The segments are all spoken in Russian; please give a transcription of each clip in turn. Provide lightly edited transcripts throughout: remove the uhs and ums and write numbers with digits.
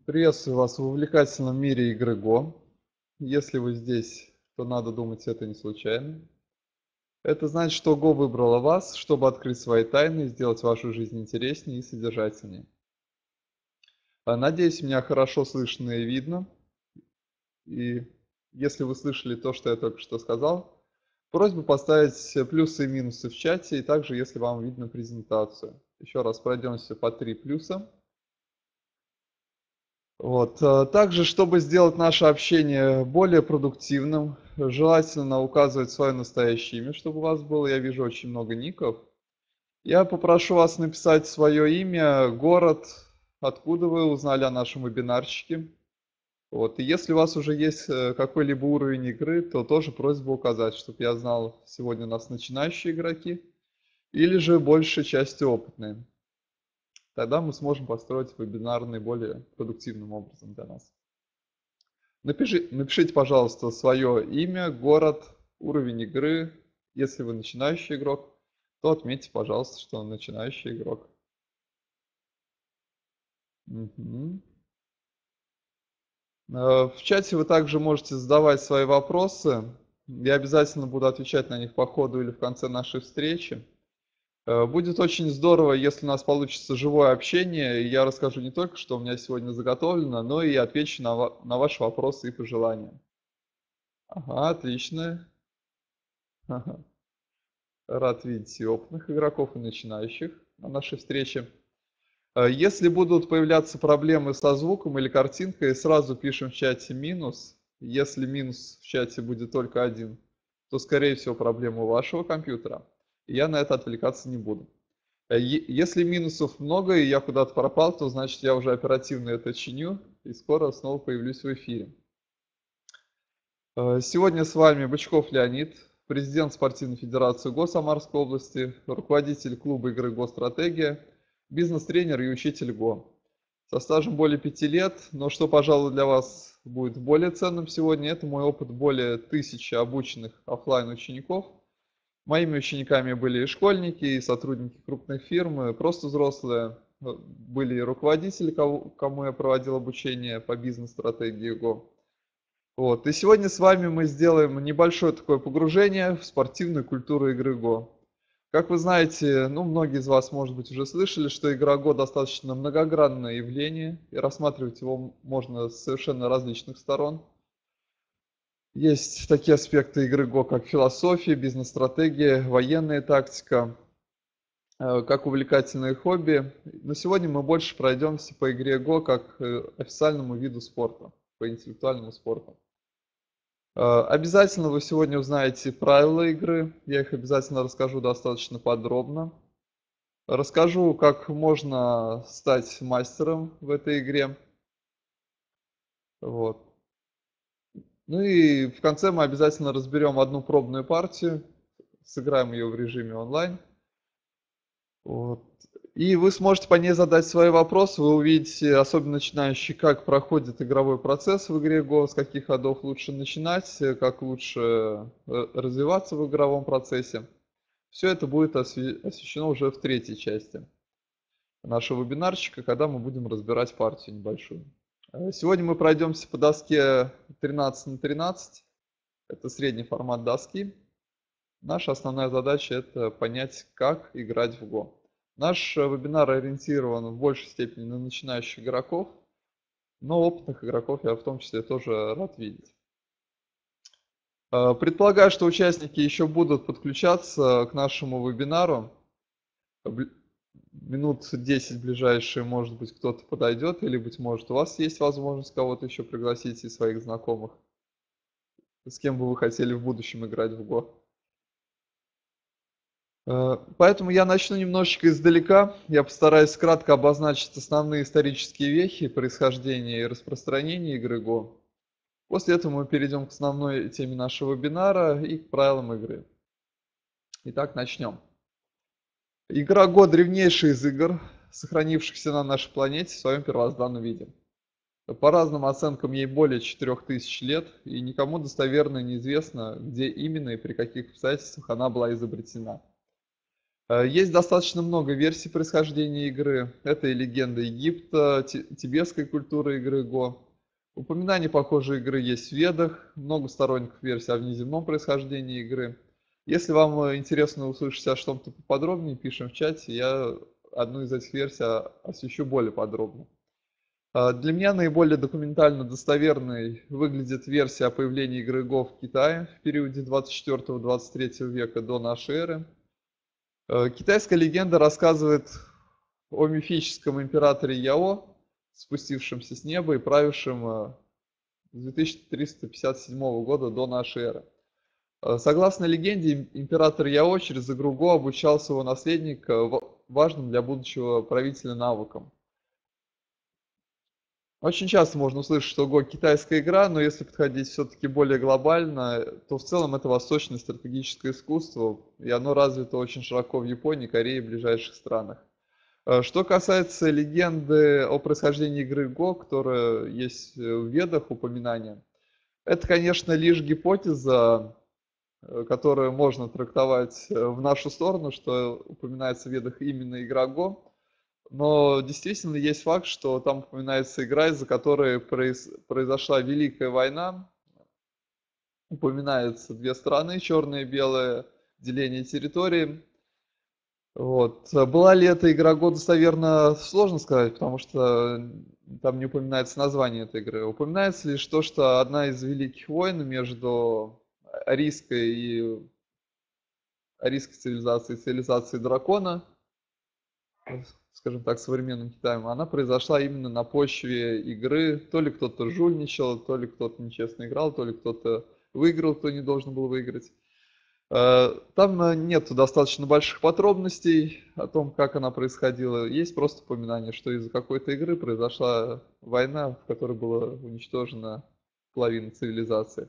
Приветствую вас в увлекательном мире игры Го. Если вы здесь, то надо думать, это не случайно. Это значит, что Го выбрала вас, чтобы открыть свои тайны и сделать вашу жизнь интереснее и содержательнее. Надеюсь, меня хорошо слышно и видно. И если вы слышали то, что я только что сказал, просьба поставить плюсы и минусы в чате, и также, если вам видно презентацию. Еще раз пройдемся по 3 плюса. Вот. Также, чтобы сделать наше общение более продуктивным, желательно указывать свое настоящее имя, чтобы у вас было. Я вижу очень много ников. Я попрошу вас написать свое имя, город, откуда вы узнали о нашем вебинарчике. Вот. И если у вас уже есть какой-либо уровень игры, то тоже просьба указать, чтобы я знал, сегодня у нас начинающие игроки или же большей частью опытные. Тогда мы сможем построить вебинар наиболее продуктивным образом для нас. Напишите, пожалуйста, свое имя, город, уровень игры. Если вы начинающий игрок, то отметьте, пожалуйста, что он начинающий игрок. Мгм. В чате вы также можете задавать свои вопросы. Я обязательно буду отвечать на них по ходу или в конце нашей встречи. Будет очень здорово, если у нас получится живое общение, и я расскажу не только, что у меня сегодня заготовлено, но и отвечу на ваши вопросы и пожелания. Ага, отлично. Ага. Рад видеть и опытных игроков, и начинающих на нашей встрече. Если будут появляться проблемы со звуком или картинкой, сразу пишем в чате минус. Если минус в чате будет только один, то, скорее всего, проблема у вашего компьютера. И я на это отвлекаться не буду. Если минусов много и я куда-то пропал, то значит я уже оперативно это чиню и скоро снова появлюсь в эфире. Сегодня с вами Бычков Леонид, президент Спортивной федерации ГО Самарской области, руководитель клуба игры «Го-стратегия», бизнес-тренер и учитель ГО. Со стажем более 5 лет, но что, пожалуй, для вас будет более ценным сегодня, это мой опыт более 1000 обученных офлайн учеников. Моими учениками были и школьники, и сотрудники крупных фирм, и просто взрослые. Были и руководители, кому я проводил обучение по бизнес-стратегии ГО. Вот. И сегодня с вами мы сделаем небольшое такое погружение в спортивную культуру игры Го. Как вы знаете, ну, многие из вас, может быть, уже слышали, что игра Го достаточно многогранное явление, и рассматривать его можно с совершенно различных сторон. Есть такие аспекты игры Го, как философия, бизнес-стратегия, военная тактика, как увлекательное хобби. Но сегодня мы больше пройдемся по игре Го как официальному виду спорта, по интеллектуальному спорту. Обязательно вы сегодня узнаете правила игры, я их обязательно расскажу достаточно подробно. Расскажу, как можно стать мастером в этой игре. Вот. Ну и в конце мы обязательно разберем одну пробную партию, сыграем ее в режиме онлайн. Вот. И вы сможете по ней задать свои вопросы, вы увидите, особенно начинающие, как проходит игровой процесс в игре Go, с каких ходов лучше начинать, как лучше развиваться в игровом процессе. Все это будет освещено уже в третьей части нашего вебинарчика, когда мы будем разбирать партию небольшую. Сегодня мы пройдемся по доске 13 на 13. Это средний формат доски. Наша основная задача это понять, как играть в Go. Наш вебинар ориентирован в большей степени на начинающих игроков, но опытных игроков я в том числе тоже рад видеть. Предполагаю, что участники еще будут подключаться к нашему вебинару. Минут 10 ближайшие, может быть, кто-то подойдет, или, быть может, у вас есть возможность кого-то еще пригласить из своих знакомых, с кем бы вы хотели в будущем играть в Go. Поэтому я начну немножечко издалека. Я постараюсь кратко обозначить основные исторические вехи происхождения и распространения игры Go. После этого мы перейдем к основной теме нашего вебинара и к правилам игры. Итак, начнем. Игра Go древнейшая из игр, сохранившихся на нашей планете в своем первозданном виде. По разным оценкам ей более 4000 лет, и никому достоверно неизвестно, где именно и при каких обстоятельствах она была изобретена. Есть достаточно много версий происхождения игры. Это и легенда Египта, тибетская культура игры Го. Упоминания похожей игры есть в Ведах, много сторонников версий о внеземном происхождении игры. Если вам интересно услышать о чем-то поподробнее, пишем в чате, я одну из этих версий освещу более подробно. Для меня наиболее документально достоверной выглядит версия о появлении игры Го в Китае в периоде 24-23 века до нашей эры. Китайская легенда рассказывает о мифическом императоре Яо, спустившемся с неба и правившем с 2357 года до нашей эры. Согласно легенде, император Яо через игру Го обучал своего наследника важным для будущего правителя навыкам. Очень часто можно услышать, что Го китайская игра, но если подходить все-таки более глобально, то в целом это восточное стратегическое искусство, и оно развито очень широко в Японии, Корее и ближайших странах. Что касается легенды о происхождении игры Го, которая есть в Ведах упоминание, это, конечно, лишь гипотеза, которую можно трактовать в нашу сторону, что упоминается в Ведах именно игра Го. Но действительно есть факт, что там упоминается игра, из-за которой произошла Великая война. Упоминаются две страны, черное и белое, деление территории. Вот. Была ли эта игра Го достоверно, сложно сказать, потому что там не упоминается название этой игры. Упоминается лишь то, что одна из великих войн между арийской и арийской цивилизацией и цивилизацией дракона, скажем так, современным Китаем, она произошла именно на почве игры. То ли кто-то жульничал, то ли кто-то нечестно играл, то ли кто-то выиграл, кто не должен был выиграть. Там нет достаточно больших подробностей о том, как она происходила. Есть просто упоминание, что из-за какой-то игры произошла война, в которой была уничтожена половина цивилизации.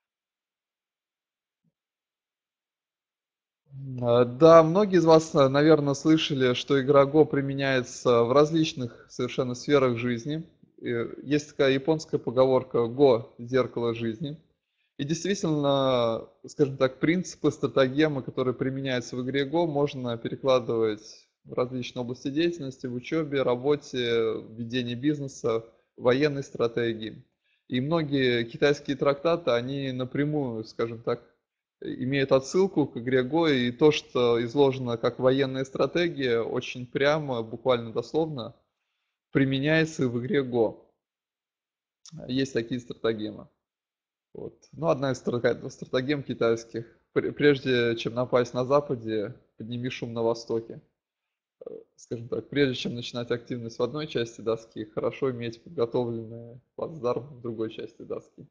Да, многие из вас, наверное, слышали, что игра Го применяется в различных совершенно сферах жизни. Есть такая японская поговорка «Го– зеркало жизни». И действительно, скажем так, принципы, стратегемы, которые применяются в игре Go, можно перекладывать в различные области деятельности, в учебе, работе, ведении бизнеса, военной стратегии. И многие китайские трактаты, они напрямую, скажем так, имеют отсылку к игре Go, и то, что изложено как военная стратегия, очень прямо, буквально дословно, применяется в игре Go. Есть такие стратегемы. Вот. Ну, одна из стратегем китайских. Прежде чем напасть на Западе, подними шум на Востоке. Скажем так, прежде чем начинать активность в одной части доски, хорошо иметь подготовленный плацдарм в другой части доски.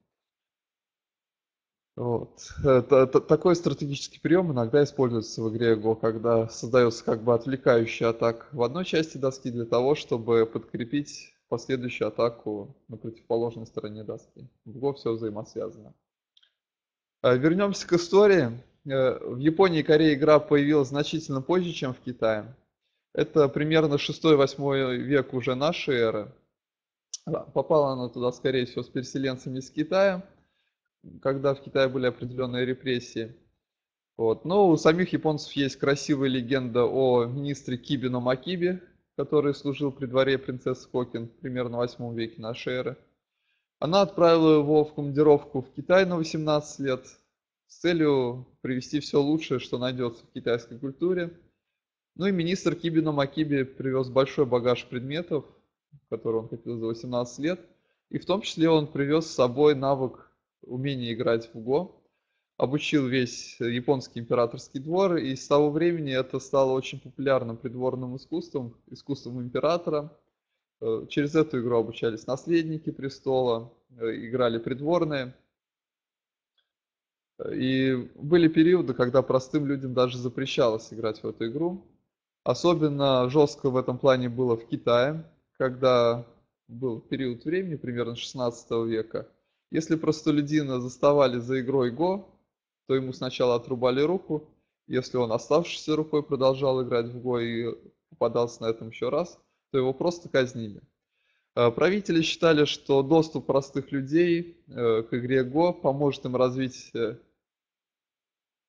Вот. Такой стратегический прием иногда используется в игре Go, когда создается как бы отвлекающая атака в одной части доски для того, чтобы подкрепить последующую атаку на противоположной стороне доски. В Go все взаимосвязано. Вернемся к истории. В Японии и Корее игра появилась значительно позже, чем в Китае. Это примерно 6-8 век уже нашей эры. Попала она туда, скорее всего, с переселенцами из Китая, когда в Китае были определенные репрессии. Вот. Но у самих японцев есть красивая легенда о министре Кибино Макиби, который служил при дворе принцессы Кокин примерно в 8 веке нашей эры. Она отправила его в командировку в Китай на 18 лет с целью привести все лучшее, что найдется в китайской культуре. Ну и министр Кибино Макиби привез большой багаж предметов, который он купил за 18 лет. И в том числе он привез с собой навык умения играть в Го, обучил весь японский императорский двор, и с того времени это стало очень популярным придворным искусством, искусством императора. Через эту игру обучались наследники престола, играли придворные. И были периоды, когда простым людям даже запрещалось играть в эту игру. Особенно жестко в этом плане было в Китае, когда был период времени, примерно 16 века. Если простолюдина заставали за игрой Го, то ему сначала отрубали руку. Если он оставшейся рукой продолжал играть в Го и попадался на этом еще раз, то его просто казнили. Правители считали, что доступ простых людей к игре Го поможет им развить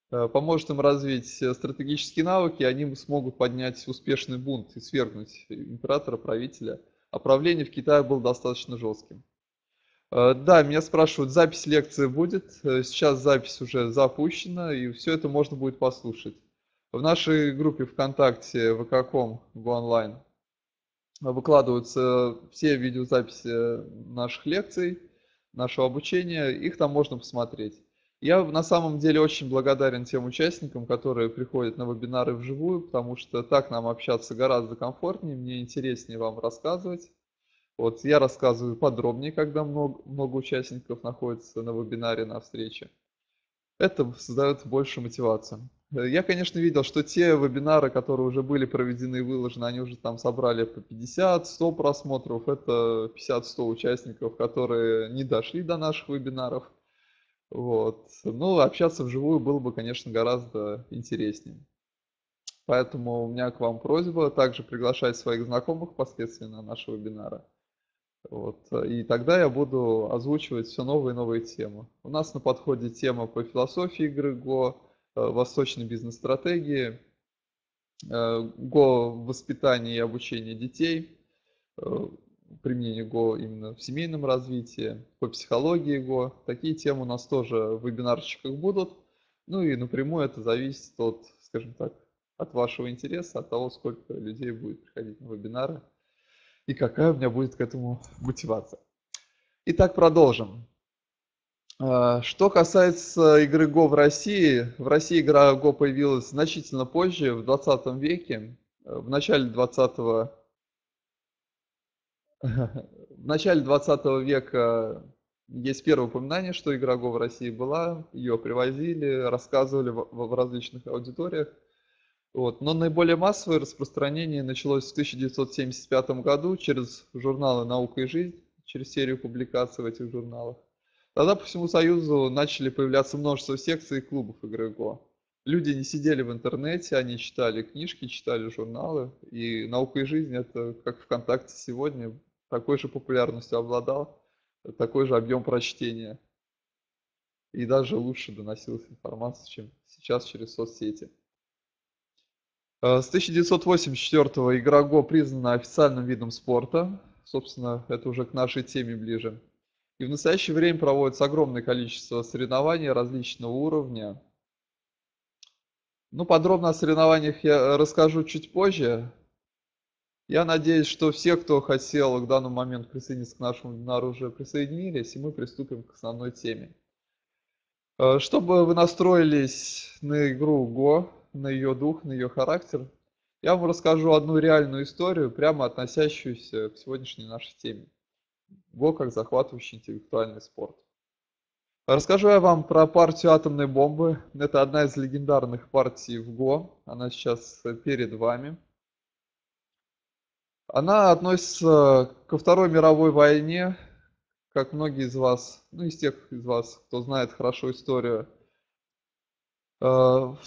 поможет им развить стратегические навыки, и они смогут поднять успешный бунт и свергнуть императора, правителя. А правление в Китае было достаточно жестким. Да, меня спрашивают, запись лекции будет. Сейчас запись уже запущена, и все это можно будет послушать. В нашей группе ВКонтакте ВК.ком онлайн выкладываются все видеозаписи наших лекций, нашего обучения. Их там можно посмотреть. Я на самом деле очень благодарен тем участникам, которые приходят на вебинары вживую, потому что так нам общаться гораздо комфортнее, мне интереснее вам рассказывать. Вот я рассказываю подробнее, когда много участников находится на вебинаре, на встрече. Это создает больше мотивацию. Я, конечно, видел, что те вебинары, которые уже были проведены и выложены, они уже там собрали по 50-100 просмотров. Это 50-100 участников, которые не дошли до наших вебинаров. Вот. Ну, общаться вживую было бы, конечно, гораздо интереснее. Поэтому у меня к вам просьба также приглашать своих знакомых впоследствии на наши вебинары. Вот. И тогда я буду озвучивать все новые и новые темы. У нас на подходе тема по философии игры Го, восточной бизнес-стратегии, Го в воспитании и обучении детей, применение Го именно в семейном развитии, по психологии Го. Такие темы у нас тоже в вебинарчиках будут. Ну и напрямую это зависит от, скажем так, от вашего интереса, от того, сколько людей будет приходить на вебинары и какая у меня будет к этому мотивация. Итак, продолжим. Что касается игры Го в России игра Го появилась значительно позже, в 20 веке. В начале 20 в начале 20 века есть первое упоминание, что игра Го в России была. Ее привозили, рассказывали в различных аудиториях. Вот. Но наиболее массовое распространение началось в 1975 году через журналы «Наука и жизнь», через серию публикаций в этих журналах. Тогда по всему Союзу начали появляться множество секций и клубов игры Го. Люди не сидели в интернете, они читали книжки, читали журналы. И «Наука и жизнь» — это, как ВКонтакте сегодня, такой же популярностью обладал, такой же объем прочтения. И даже лучше доносилась информация, чем сейчас через соцсети. С 1984-го игра Го признана официальным видом спорта. Собственно, это уже к нашей теме ближе. И в настоящее время проводится огромное количество соревнований различного уровня. Ну, подробно о соревнованиях я расскажу чуть позже. Я надеюсь, что все, кто хотел к данному моменту присоединиться к нашему вебинару, уже присоединились, и мы приступим к основной теме. Чтобы вы настроились на игру Го, на ее дух, на ее характер, я вам расскажу одну реальную историю, прямо относящуюся к сегодняшней нашей теме. Го как захватывающий интеллектуальный спорт. Расскажу я вам про партию атомной бомбы. Это одна из легендарных партий в Го. Она сейчас перед вами. Она относится ко Второй мировой войне. Как многие из вас, ну из тех из вас, кто знает хорошо историю, в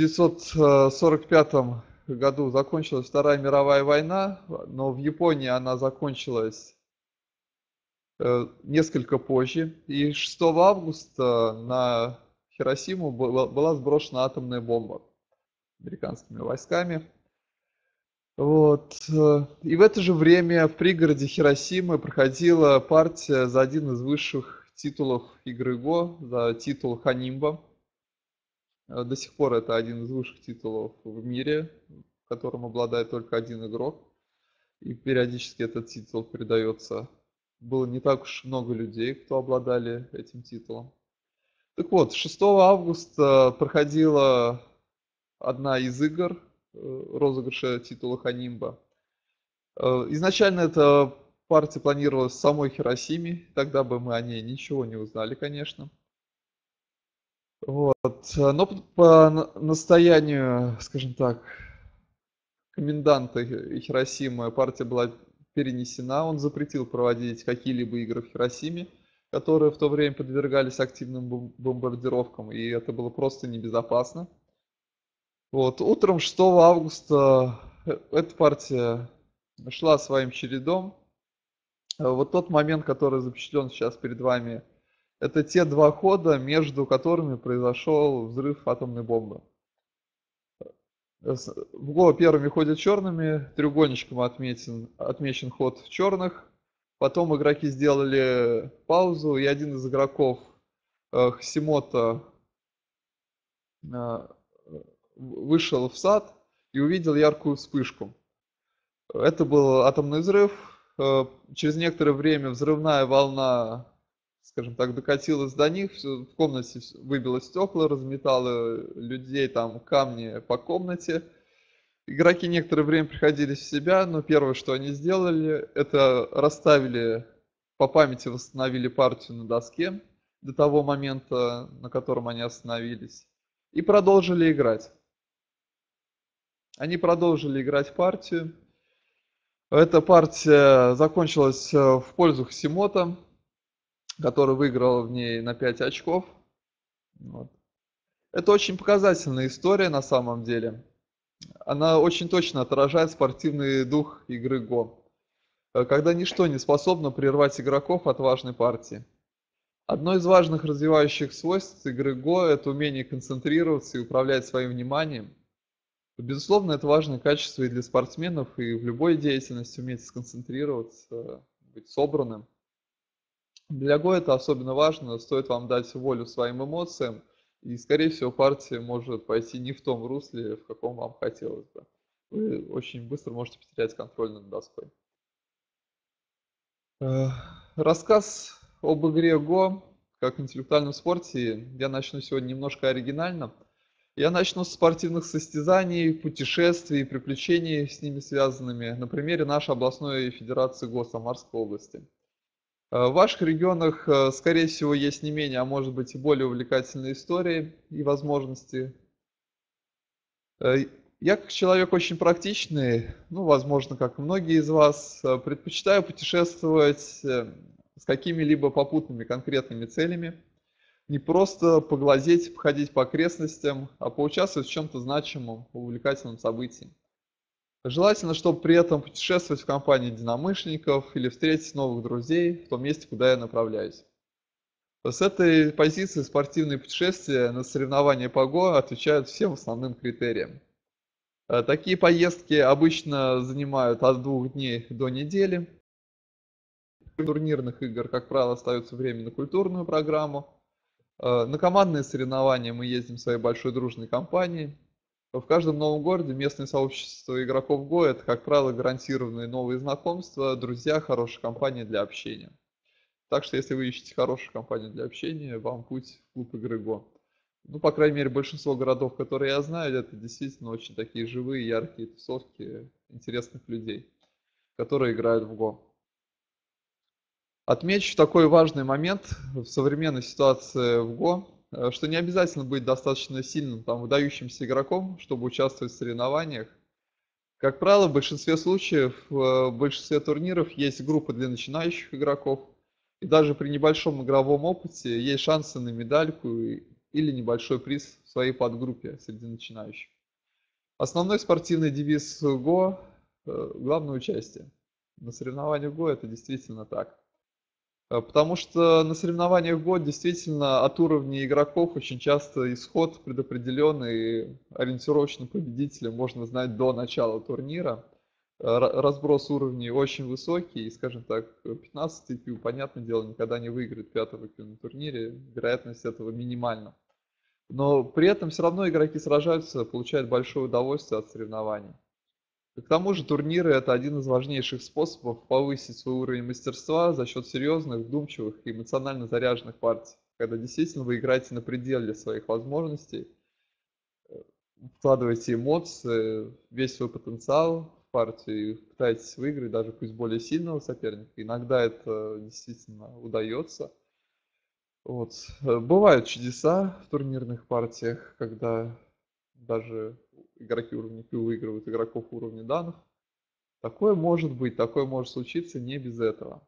1945 году закончилась Вторая мировая война, но в Японии она закончилась несколько позже. И 6 августа на Хиросиму была сброшена атомная бомба американскими войсками. Вот. И в это же время в пригороде Хиросимы проходила партия за один из высших титулов игры Го, за титул Ханимба. До сих пор это один из высших титулов в мире, которым обладает только один игрок. И периодически этот титул передается. Было не так уж много людей, кто обладали этим титулом. Так вот, 6 августа проходила одна из игр розыгрыша титула Ханимба. Изначально эта партия планировалась в самой Хиросиме, тогда бы мы о ней ничего не узнали, конечно. Вот. Но по настоянию, скажем так, коменданта Хиросимы партия была перенесена. Он запретил проводить какие-либо игры в Хиросиме, которые в то время подвергались активным бомбардировкам, и это было просто небезопасно. Вот. Утром 6 августа эта партия шла своим чередом. Вот тот момент, который запечатлен сейчас перед вами, Это те два хода, между которыми произошел взрыв атомной бомбы. В Го первыми ходят черными, треугольничком отмечен ход черных. Потом игроки сделали паузу, и один из игроков, Хсимото, э, вышел в сад и увидел яркую вспышку. Это был атомный взрыв. Через некоторое время взрывная волна, скажем так, докатилась до них. В комнате выбило стекла, разметало людей, там камни по комнате. Игроки некоторое время приходили в себя, но первое, что они сделали, это расставили, по памяти восстановили партию на доске до того момента, на котором они остановились, и продолжили играть. Они продолжили играть партию. Эта партия закончилась в пользу Хсимото, который выиграл в ней на 5 очков. Вот. Это очень показательная история на самом деле. Она очень точно отражает спортивный дух игры Го, когда ничто не способно прервать игроков от важной партии. Одно из важных развивающих свойств игры Го – это умение концентрироваться и управлять своим вниманием. Безусловно, это важное качество и для спортсменов, и в любой деятельности уметь сконцентрироваться, быть собранным. Для Го это особенно важно, стоит вам дать волю своим эмоциям, и, скорее всего, партия может пойти не в том русле, в каком вам хотелось бы. Вы очень быстро можете потерять контроль над доской. Э, Рассказ об игре Го как интеллектуальном спорте я начну сегодня немножко оригинально. Я начну с спортивных состязаний, путешествий, приключений с ними связанными на примере нашей областной федерации Го Самарской области. В ваших регионах, скорее всего, есть не менее, а может быть и более увлекательные истории и возможности. Э, Я как человек очень практичный, ну, возможно, как и многие из вас, предпочитаю путешествовать с какими-либо попутными конкретными целями. Не просто поглазеть, походить по окрестностям, а поучаствовать в чем-то значимом, увлекательном событии. Желательно, чтобы при этом путешествовать в компании единомышленников или встретить новых друзей в том месте, куда я направляюсь. С этой позиции спортивные путешествия на соревнования по ГО отвечают всем основным критериям. Такие поездки обычно занимают от 2 дней до недели. Турнирных игр, как правило, остается время на культурную программу. На командные соревнования мы ездим в своей большой дружной компании. В каждом новом городе местное сообщество игроков ГО – это, как правило, гарантированные новые знакомства, друзья, хорошая компания для общения. Так что, если вы ищете хорошую компанию для общения, вам путь в клуб игры ГО. Ну, по крайней мере, большинство городов, которые я знаю, это действительно очень такие живые, яркие тусовки интересных людей, которые играют в ГО. Отмечу такой важный момент в современной ситуации в ГО, что не обязательно быть достаточно сильным, там, выдающимся игроком, чтобы участвовать в соревнованиях. Как правило, в большинстве случаев, в большинстве турниров есть группа для начинающих игроков, и даже при небольшом игровом опыте есть шансы на медальку или небольшой приз в своей подгруппе среди начинающих. Основной спортивный девиз ГО – главное участие. На соревнованиях ГО это действительно так. Потому что на соревнованиях ГО действительно от уровня игроков очень часто исход предопределен, и ориентировочно победителя можно знать до начала турнира. Разброс уровней очень высокий, и, скажем так, 15-й Q, понятное дело, никогда не выиграет 5-го Q на турнире, вероятность этого минимальна. Но при этом все равно игроки сражаются, получают большое удовольствие от соревнований. К тому же турниры – это один из важнейших способов повысить свой уровень мастерства за счет серьезных, вдумчивых и эмоционально заряженных партий, когда действительно вы играете на пределе своих возможностей, вкладываете эмоции, весь свой потенциал в партию и пытаетесь выиграть даже пусть более сильного соперника. Иногда это действительно удается. Вот. Бывают чудеса в турнирных партиях, когда даже игроки уровня Q выигрывают игроков уровня данных. Такое может быть, такое может случиться не без этого.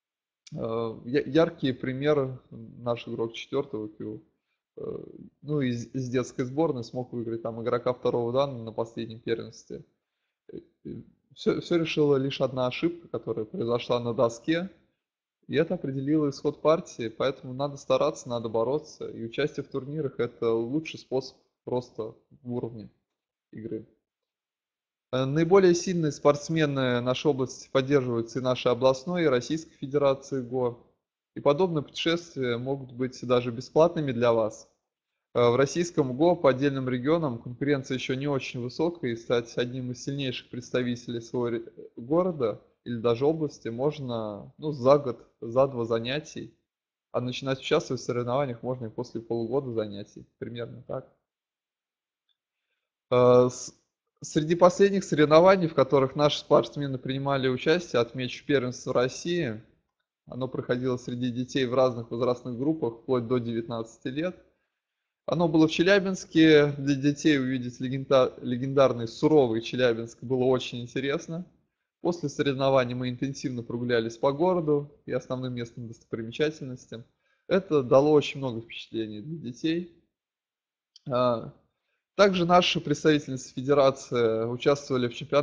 Яркие примеры: наш игрок 4-го Q, ну, из детской сборной смог выиграть там игрока 2-го дана на последнем первенстве. Все решила лишь одна ошибка, которая произошла на доске. И это определило исход партии, поэтому надо стараться, надо бороться. И участие в турнирах – это лучший способ роста в уровне игры. Наиболее сильные спортсмены нашей области поддерживаются и нашей областной, и Российской Федерации ГО. И подобные путешествия могут быть даже бесплатными для вас. В российском ГО по отдельным регионам конкуренция еще не очень высокая, и стать одним из сильнейших представителей своего города или даже области можно за год, за два занятий. А начинать участвовать в соревнованиях можно и после полугода занятий, примерно так. Э, с- Среди последних соревнований, в которых наши спортсмены принимали участие, отмечу первенство России. Оно проходило среди детей в разных возрастных группах, вплоть до 19 лет. Оно было в Челябинске. Для детей увидеть легендарный суровый Челябинск было очень интересно. После соревнований мы интенсивно прогулялись по городу и основным местным достопримечательностям. Это дало очень много впечатлений для детей. А, Также наши представительницы федерации участвовали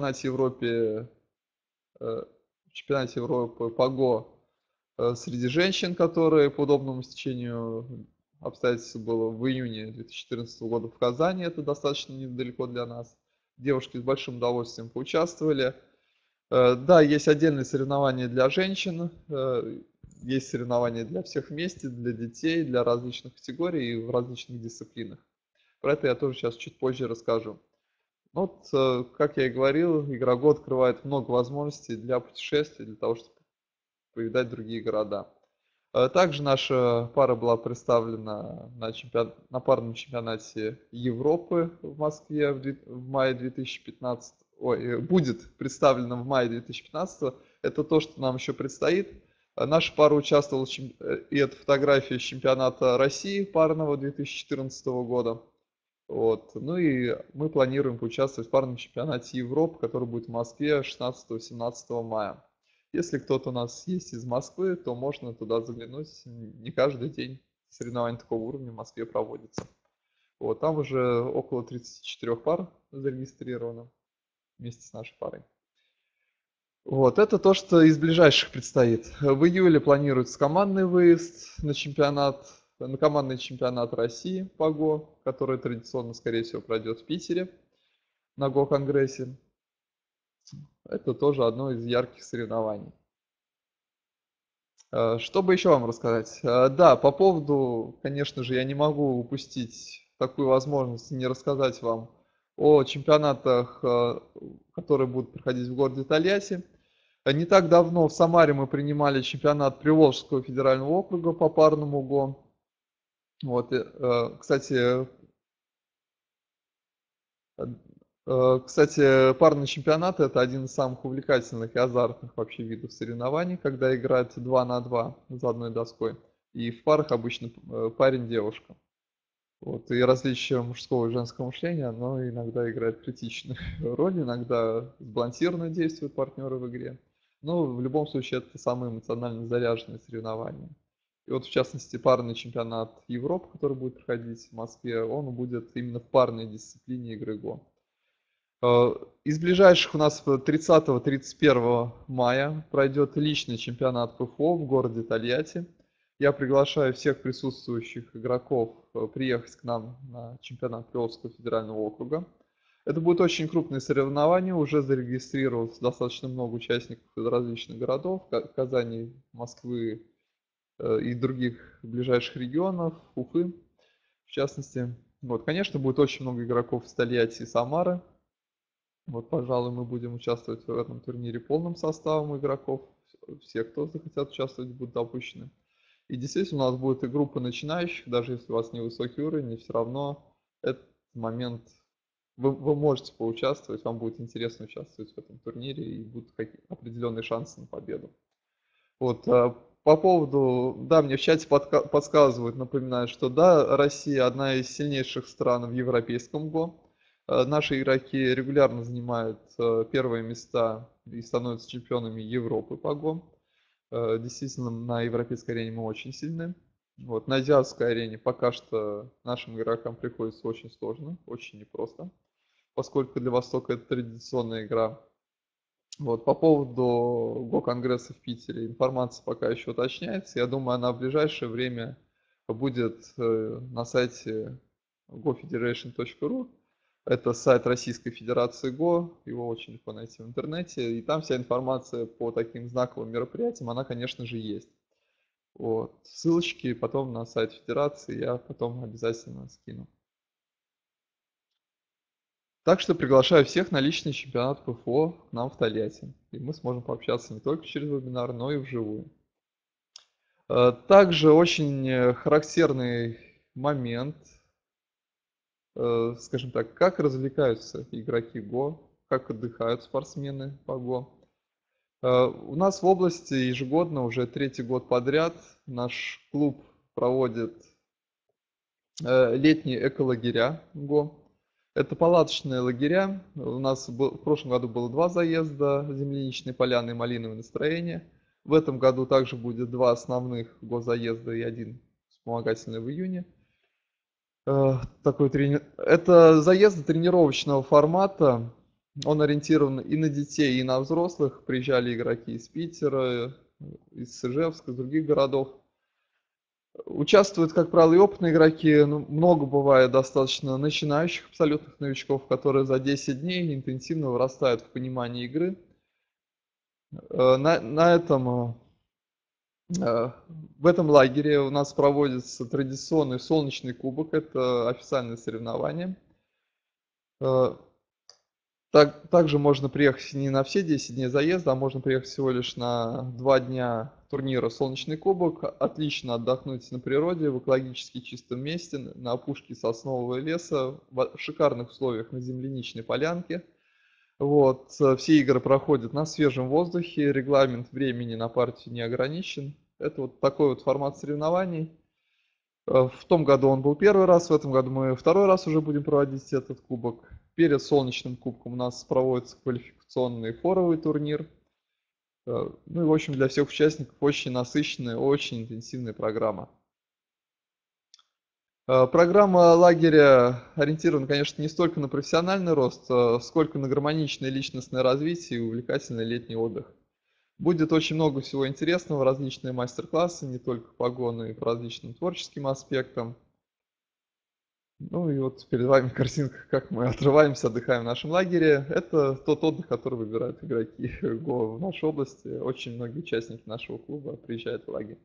в чемпионате Европы по ГО среди женщин, которые по удобному стечению обстоятельств было в июне 2014 года в Казани. Это достаточно недалеко для нас. Девушки с большим удовольствием поучаствовали. Да, есть отдельные соревнования для женщин, есть соревнования для всех вместе, для детей, для различных категорий и в различных дисциплинах. Про это я тоже сейчас чуть позже расскажу. Вот, как я и говорил, Игрогод открывает много возможностей для путешествий, для того, чтобы повидать другие города. Также наша пара была представлена на парном чемпионате Европы в Москве в мае 2015. Будет представлена в мае 2015. Это то, что нам еще предстоит. Наша пара участвовала, и это фотография с чемпионата России парного 2014 года. Вот. Ну и мы планируем поучаствовать в парном чемпионате Европы, который будет в Москве 16-17 мая. Если кто-то у нас есть из Москвы, то можно туда заглянуть. Не каждый день соревнования такого уровня в Москве проводятся. Вот, там уже около 34 пар зарегистрировано вместе с нашей парой. Вот, это то, что из ближайших предстоит. В июле планируется командный выезд на командный чемпионат России по ГО, который традиционно, скорее всего, пройдет в Питере на ГО-конгрессе. Это тоже одно из ярких соревнований. Что бы еще вам рассказать? Да, по поводу, конечно же, я не могу упустить такую возможность и не рассказать вам о чемпионатах, которые будут проходить в городе Тольятти. Не так давно в Самаре мы принимали чемпионат Приволжского федерального округа по парному ГО. Вот, кстати, парный чемпионат – это один из самых увлекательных и азартных вообще видов соревнований, когда играют 2 на 2 за одной доской. И в парах обычно парень-девушка. Вот, и различие мужского и женского мышления, оно иногда играет критичную роль, иногда сбалансированно действуют партнеры в игре. Но в любом случае это самые эмоционально заряженные соревнования. И вот в частности парный чемпионат Европы, который будет проходить в Москве, он будет именно в парной дисциплине игры ГО. Из ближайших у нас 30-31 мая пройдет личный чемпионат ПФО в городе Тольятти. Я приглашаю всех присутствующих игроков приехать к нам на чемпионат Приволжского федерального округа. Это будет очень крупное соревнование, уже зарегистрировалось достаточно много участников из различных городов, Казани, Москвы и других ближайших регионов, Уфы в частности. Вот, конечно, будет очень много игроков из Тольятти и Самары. Вот, пожалуй, мы будем участвовать в этом турнире полным составом игроков. Все, кто захотят участвовать, будут допущены. И действительно, у нас будет и группа начинающих, даже если у вас невысокий уровень, и все равно этот момент вы можете поучаствовать, вам будет интересно участвовать в этом турнире, и будут определенные шансы на победу. Вот, по поводу, да, мне в чате подсказывают, напоминают, что да, Россия одна из сильнейших стран в европейском ГО. Наши игроки регулярно занимают первые места и становятся чемпионами Европы по ГО. Действительно, на европейской арене мы очень сильны. Вот, на азиатской арене пока что нашим игрокам приходится очень сложно, очень непросто, поскольку для Востока это традиционная игра. Вот, по поводу Го-конгресса в Питере информация пока еще уточняется. Я думаю, она в ближайшее время будет на сайте gofederation.ru. Это сайт Российской Федерации Го, его очень легко найти в интернете. И там вся информация по таким знаковым мероприятиям, она, конечно же, есть. Вот. Ссылочки потом на сайт Федерации я потом обязательно скину. Так что приглашаю всех на личный чемпионат ПФО к нам в Тольятти. И мы сможем пообщаться не только через вебинар, но и вживую. Также очень характерный момент, скажем так, как развлекаются игроки ГО, как отдыхают спортсмены по ГО. У нас в области ежегодно, уже третий год подряд, наш клуб проводит летние эколагеря ГО. Это палаточные лагеря. У нас в прошлом году было два заезда: земляничные поляны и малиновое настроение. В этом году также будет два основных госзаезда и один вспомогательный в июне. Это заезды тренировочного формата. Он ориентирован и на детей, и на взрослых. Приезжали игроки из Питера, из Ижевска, из других городов. Участвуют, как правило, и опытные игроки. Ну, много бывает достаточно начинающих абсолютных новичков, которые за 10 дней интенсивно вырастают в понимании игры. В этом лагере у нас проводится традиционный солнечный кубок. Это официальное соревнование. Также можно приехать не на все 10 дней заезда, а можно приехать всего лишь на 2 дня турнира «Солнечный кубок». Отлично отдохнуть на природе, в экологически чистом месте, на опушке соснового леса, в шикарных условиях на земляничной полянке. Вот. Все игры проходят на свежем воздухе, регламент времени на партию не ограничен. Это вот такой вот формат соревнований. В том году он был первый раз, в этом году мы второй раз уже будем проводить этот кубок. Перед солнечным кубком у нас проводится квалификационный форовый турнир. Ну и, в общем, для всех участников очень насыщенная, очень интенсивная программа. Программа лагеря ориентирована, конечно, не столько на профессиональный рост, сколько на гармоничное личностное развитие и увлекательный летний отдых. Будет очень много всего интересного, различные мастер-классы, не только по ГО, но и по различным творческим аспектам. Ну и вот перед вами картинка, как мы отрываемся, отдыхаем в нашем лагере. Это тот отдых, который выбирают игроки ГО в нашей области. Очень многие участники нашего клуба приезжают в лагерь.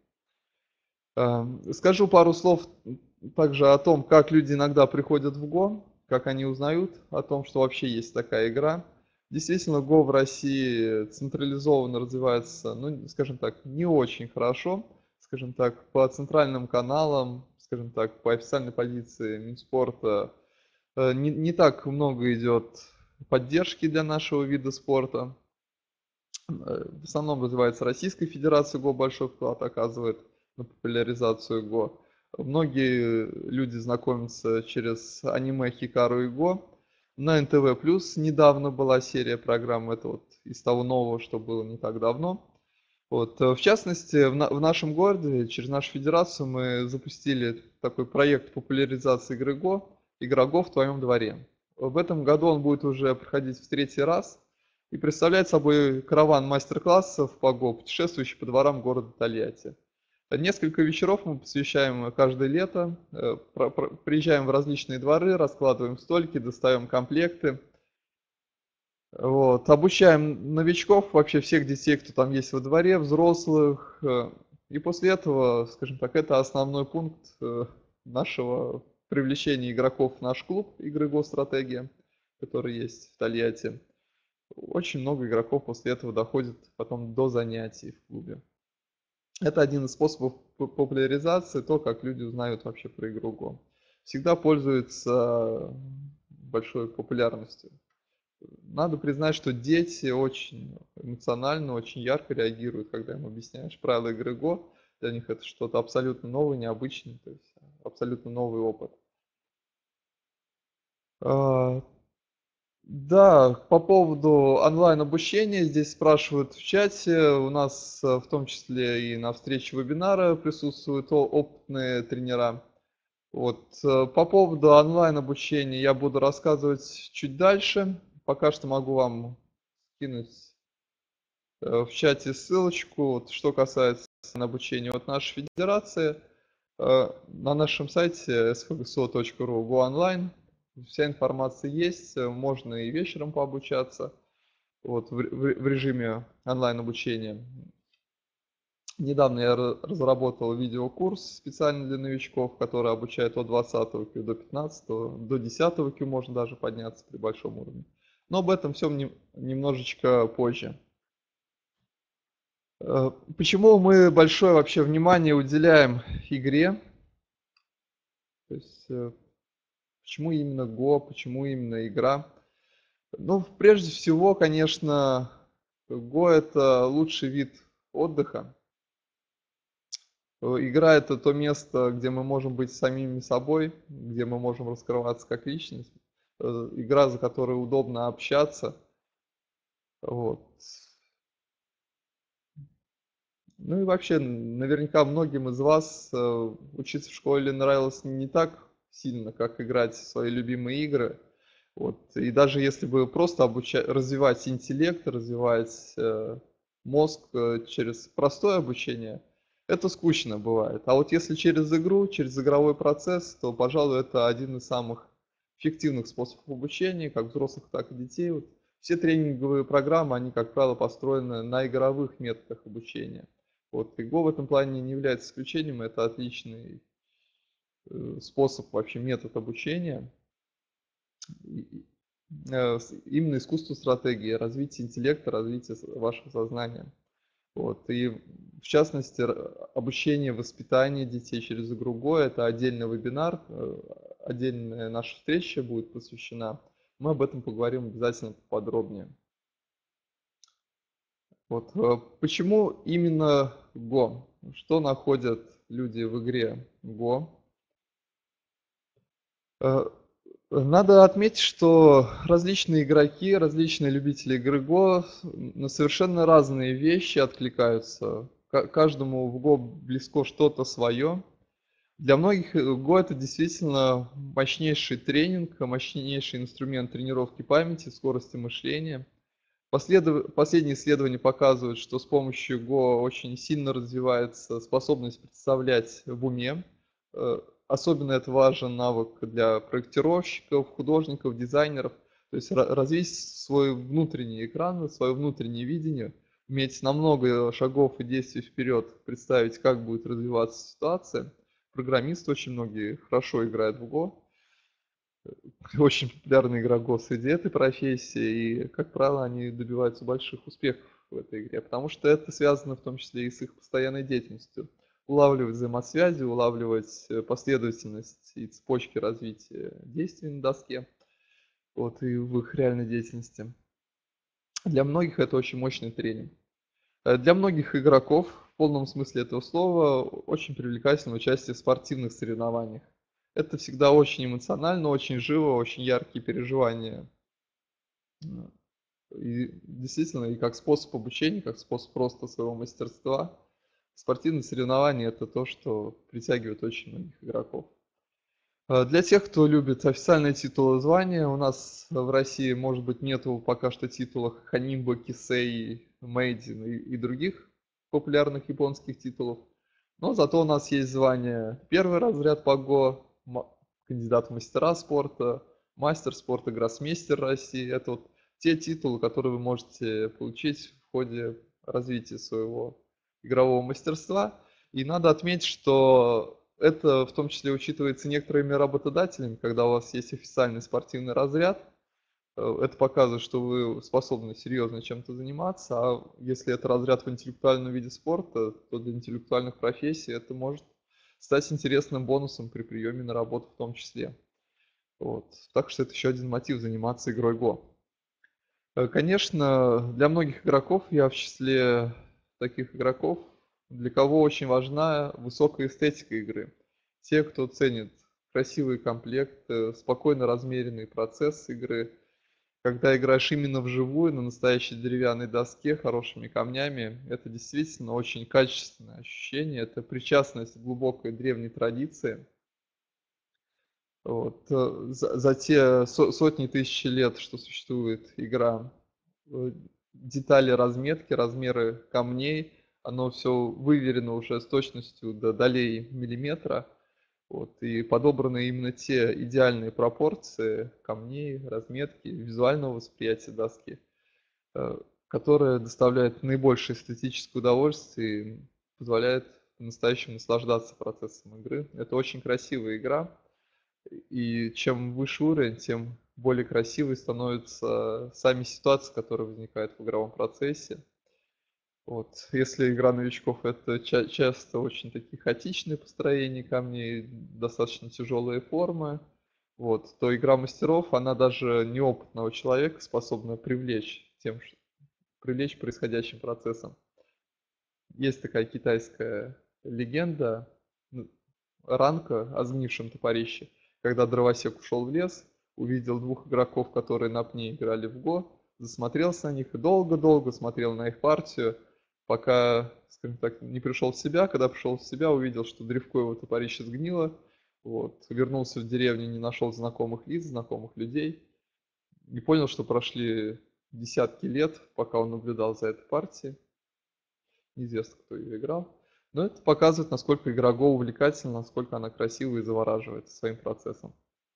Скажу пару слов также о том, как люди иногда приходят в ГО, как они узнают о том, что вообще есть такая игра. Действительно, ГО в России централизованно развивается, ну, скажем так, не очень хорошо. Скажем так, по центральным каналам, скажем так, по официальной позиции Минспорта не так много идет поддержки для нашего вида спорта. В основном развивается Российская Федерация ГО, большой вклад оказывает на популяризацию ГО. Многие люди знакомятся через аниме Хикару и ГО. На НТВ Плюс недавно была серия программ, это вот из того нового, что было не так давно. Вот. В частности, в нашем городе, через нашу федерацию мы запустили такой проект популяризации игры ГО, «Игра ГО в твоем дворе». В этом году он будет уже проходить в третий раз и представляет собой караван мастер-классов по ГО, путешествующий по дворам города Тольятти. Несколько вечеров мы посвящаем каждое лето, приезжаем в различные дворы, раскладываем столики, достаем комплекты. Вот, обучаем новичков, вообще всех детей, кто там есть во дворе, взрослых. И после этого, скажем так, это основной пункт нашего привлечения игроков в наш клуб игры Го-стратегия, который есть в Тольятти. Очень много игроков после этого доходит потом до занятий в клубе. Это один из способов популяризации, то, как люди узнают вообще про игру Го. Всегда пользуется большой популярностью. Надо признать, что дети очень эмоционально, очень ярко реагируют, когда им объясняешь правила игры Го. Для них это что-то абсолютно новое, необычное, то есть абсолютно новый опыт. Да, по поводу онлайн-обучения здесь спрашивают в чате. У нас в том числе и на встрече вебинара присутствуют опытные тренера. Вот. По поводу онлайн-обучения я буду рассказывать чуть дальше. Пока что могу вам скинуть в чате ссылочку. Вот, что касается обучения от нашей федерации, на нашем сайте sfgso.ru go-online вся информация есть, можно и вечером пообучаться вот, в режиме онлайн-обучения. Недавно я разработал видеокурс специально для новичков, который обучает от 20 Q до 15, до 10 Q можно даже подняться при большом уровне. Но об этом всем немножечко позже. Почему мы большое вообще внимание уделяем игре? То есть, почему именно Go, почему именно игра? Ну, прежде всего, конечно, Go это лучший вид отдыха. Игра это то место, где мы можем быть самими собой, где мы можем раскрываться как личность. Игра, за которой удобно общаться. Вот. Ну и вообще, наверняка многим из вас учиться в школе нравилось не так сильно, как играть в свои любимые игры. Вот. И даже если бы просто развивать интеллект, развивать мозг через простое обучение, это скучно бывает. А вот если через игру, через игровой процесс, то, пожалуй, это один из самых эффективных способов обучения, как взрослых, так и детей. Вот. Все тренинговые программы, они, как правило, построены на игровых методах обучения. Вот, и Go в этом плане не является исключением, это отличный способ, вообще метод обучения. Именно искусство стратегии, развитие интеллекта, развитие вашего сознания. Вот, и в частности, обучение, воспитание детей через игру Go – это отдельный вебинар, отдельная наша встреча будет посвящена. Мы об этом поговорим обязательно подробнее. Вот, почему именно Go? Что находят люди в игре Go? Э, Надо отметить, что различные игроки, различные любители игры Go на совершенно разные вещи откликаются. Каждому в Go близко что-то свое. Для многих Go это действительно мощнейший тренинг, мощнейший инструмент тренировки памяти, скорости мышления. Последние исследования показывают, что с помощью Go очень сильно развивается способность представлять в уме. Особенно это важен навык для проектировщиков, художников, дизайнеров. То есть развить свой внутренний экран, свое внутреннее видение, уметь на много шагов и действий вперед представить, как будет развиваться ситуация. Программисты очень многие хорошо играют в Go. Очень популярная игра Go среди этой профессии, и, как правило, они добиваются больших успехов в этой игре, потому что это связано в том числе и с их постоянной деятельностью. Улавливать взаимосвязи, улавливать последовательность и цепочки развития действий на доске, вот, и в их реальной деятельности. Для многих это очень мощный тренинг. Для многих игроков, в полном смысле этого слова, очень привлекательно участие в спортивных соревнованиях. Это всегда очень эмоционально, очень живо, очень яркие переживания. И действительно, и как способ обучения, как способ роста своего мастерства, спортивные соревнования – это то, что притягивает очень многих игроков. Для тех, кто любит официальные титулы и звания, у нас в России, может быть, нету пока что титулов Ханимба, Кисей, Мэйдин и других популярных японских титулов. Но зато у нас есть звание первый разряд по ГО, кандидат в мастера спорта, мастер спорта, гроссмейстер России. Это вот те титулы, которые вы можете получить в ходе развития своего игрового мастерства. И надо отметить, что это в том числе учитывается некоторыми работодателями, когда у вас есть официальный спортивный разряд. Это показывает, что вы способны серьезно чем-то заниматься, а если это разряд в интеллектуальном виде спорта, то для интеллектуальных профессий это может стать интересным бонусом при приеме на работу в том числе. Вот. Так что это еще один мотив заниматься игрой Go. Конечно, для многих игроков, я в числе таких игроков, для кого очень важна высокая эстетика игры. Те, кто ценит красивый комплект, спокойно размеренный процесс игры, когда играешь именно вживую, на настоящей деревянной доске, хорошими камнями, это действительно очень качественное ощущение, это причастность к глубокой древней традиции. Вот. За те сотни тысяч лет, что существует игра, детали разметки, размеры камней, оно все выверено уже с точностью до долей миллиметра. Вот, и подобраны именно те идеальные пропорции камней, разметки, визуального восприятия доски, э, которое доставляет наибольшее эстетическое удовольствие и позволяет по-настоящему наслаждаться процессом игры. Это очень красивая игра, и чем выше уровень, тем более красивой становятся сами ситуации, которые возникают в игровом процессе. Вот. Если игра новичков это часто очень такие хаотичные построения камней, достаточно тяжелые формы, вот, то игра мастеров, она даже неопытного человека способна привлечь привлечь происходящим процессом. Есть такая китайская легенда, ну, Ранка о сгнившем топорище. Когда дровосек ушел в лес, увидел двух игроков, которые на пне играли в го, засмотрелся на них и долго-долго смотрел на их партию, пока, скажем так, не пришел в себя. Когда пришел в себя, увидел, что древко его топорища сгнило. Вот, вернулся в деревню, не нашел знакомых лиц, знакомых людей. И понял, что прошли десятки лет, пока он наблюдал за этой партией. Неизвестно, кто ее играл. Но это показывает, насколько игра Go увлекательна, насколько она красива и завораживает своим процессом.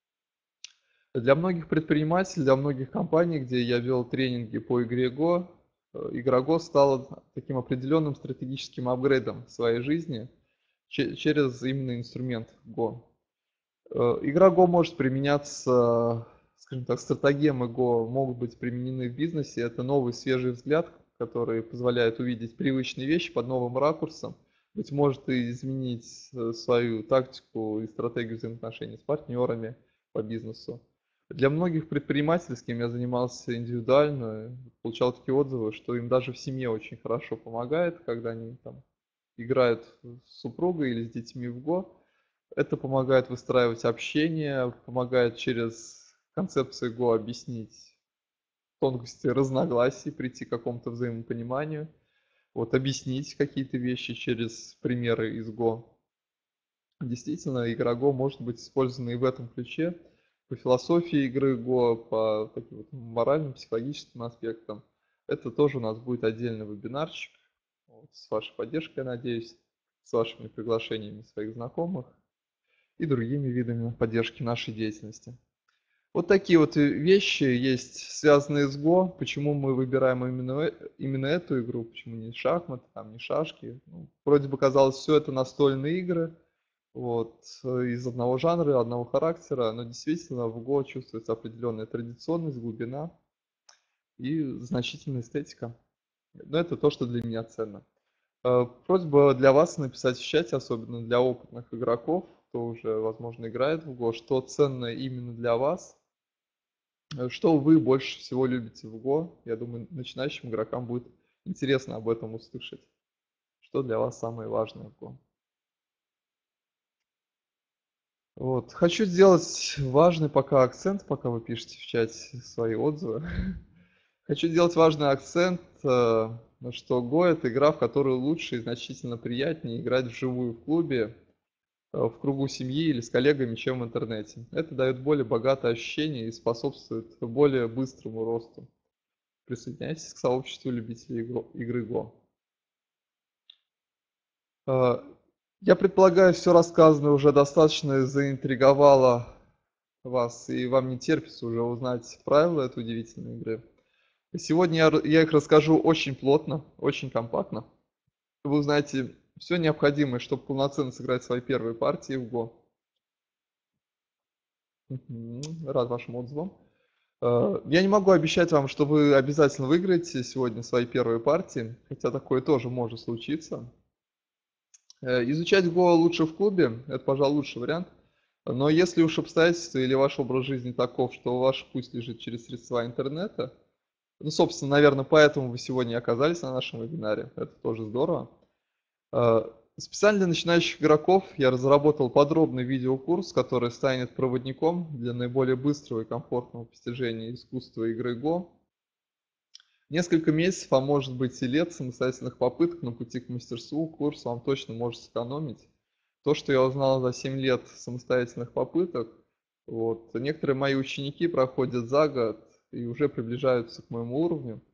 Для многих предпринимателей, для многих компаний, где я вел тренинги по игре Go, игра Go стала таким определенным стратегическим апгрейдом в своей жизни через именно инструмент Go. Игра Go может применяться, скажем так, стратегемы Go могут быть применены в бизнесе. Это новый свежий взгляд, который позволяет увидеть привычные вещи под новым ракурсом. Быть может, и изменить свою тактику и стратегию взаимоотношений с партнерами по бизнесу. Для многих предпринимателей, с кем я занимался индивидуально, получал такие отзывы, что им даже в семье очень хорошо помогает, когда они там играют с супругой или с детьми в Го. Это помогает выстраивать общение, помогает через концепцию Го объяснить тонкости разногласий, прийти к какому-то взаимопониманию, вот объяснить какие-то вещи через примеры из Го. Действительно, игра Го может быть использована и в этом ключе, по философии игры Го, по таким вот моральным, психологическим аспектам. Это тоже у нас будет отдельный вебинарчик, вот, с вашей поддержкой, я надеюсь, с вашими приглашениями своих знакомых и другими видами поддержки нашей деятельности. Вот такие вот вещи есть, связанные с Го. Почему мы выбираем именно эту игру, почему не шахматы, там, не шашки. Ну, вроде бы казалось, все это настольные игры, вот, из одного жанра, одного характера, но действительно в Го чувствуется определенная традиционность, глубина и значительная эстетика. Но это то, что для меня ценно. Просьба для вас написать в чате, особенно для опытных игроков, кто уже, возможно, играет в Го, что ценно именно для вас, что вы больше всего любите в Го. Я думаю, начинающим игрокам будет интересно об этом услышать. Что для вас самое важное в Го. Вот. Хочу сделать важный пока акцент, пока вы пишете в чате свои отзывы. Хочу сделать важный акцент, что Го это игра, в которую лучше и значительно приятнее играть вживую в клубе, в кругу семьи или с коллегами, чем в интернете. Это дает более богатое ощущение и способствует более быстрому росту. Присоединяйтесь к сообществу любителей игры Го. Я предполагаю, все рассказанное уже достаточно заинтриговало вас, и вам не терпится уже узнать правила этой удивительной игры. Сегодня я их расскажу очень плотно, очень компактно. Вы узнаете все необходимое, чтобы полноценно сыграть свои первые партии в Го. Рад вашим отзывам. Я не могу обещать вам, что вы обязательно выиграете сегодня свои первые партии, хотя такое тоже может случиться. Изучать Go лучше в клубе, это, пожалуй, лучший вариант. Но если уж обстоятельства или ваш образ жизни таков, что ваш путь лежит через средства интернета, ну, собственно, наверное, поэтому вы сегодня оказались на нашем вебинаре, это тоже здорово. Специально для начинающих игроков я разработал подробный видеокурс, который станет проводником для наиболее быстрого и комфортного постижения искусства игры Go. Несколько месяцев, а может быть и лет самостоятельных попыток на пути к мастерству курс вам точно может сэкономить. То, что я узнал за 7 лет самостоятельных попыток, вот, некоторые мои ученики проходят за год и уже приближаются к моему уровню.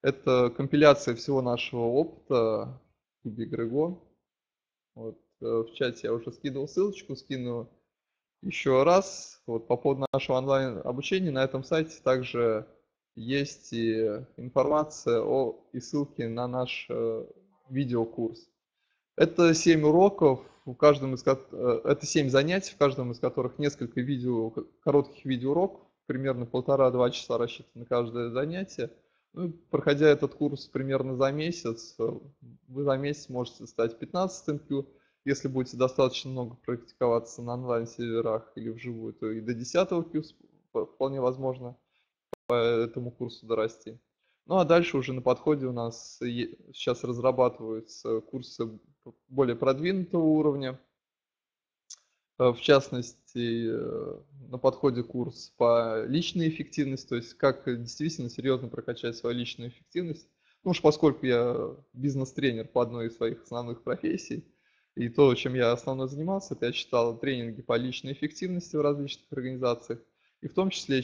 Это компиляция всего нашего опыта в клубе игры Go. Вот, в чате я уже скидывал ссылочку, скину еще раз. Вот, по поводу нашего онлайн-обучения на этом сайте также есть и информация и ссылки на наш видеокурс. Это 7 уроков, это 7 занятий, в каждом из которых несколько коротких видеоуроков, примерно 1,5–2 часа рассчитаны на каждое занятие. Ну, проходя этот курс примерно за месяц, вы за месяц можете стать 15-м Q. Если будете достаточно много практиковаться на онлайн-серверах или вживую, то и до 10-го Q вполне возможно по этому курсу дорасти. Ну а дальше уже на подходе у нас сейчас разрабатываются курсы более продвинутого уровня. В частности, на подходе курс по личной эффективности, то есть как действительно серьезно прокачать свою личную эффективность. Ну уж поскольку я бизнес-тренер по одной из своих основных профессий, и то, чем я основно занимался, это я читал тренинги по личной эффективности в различных организациях, и в том числе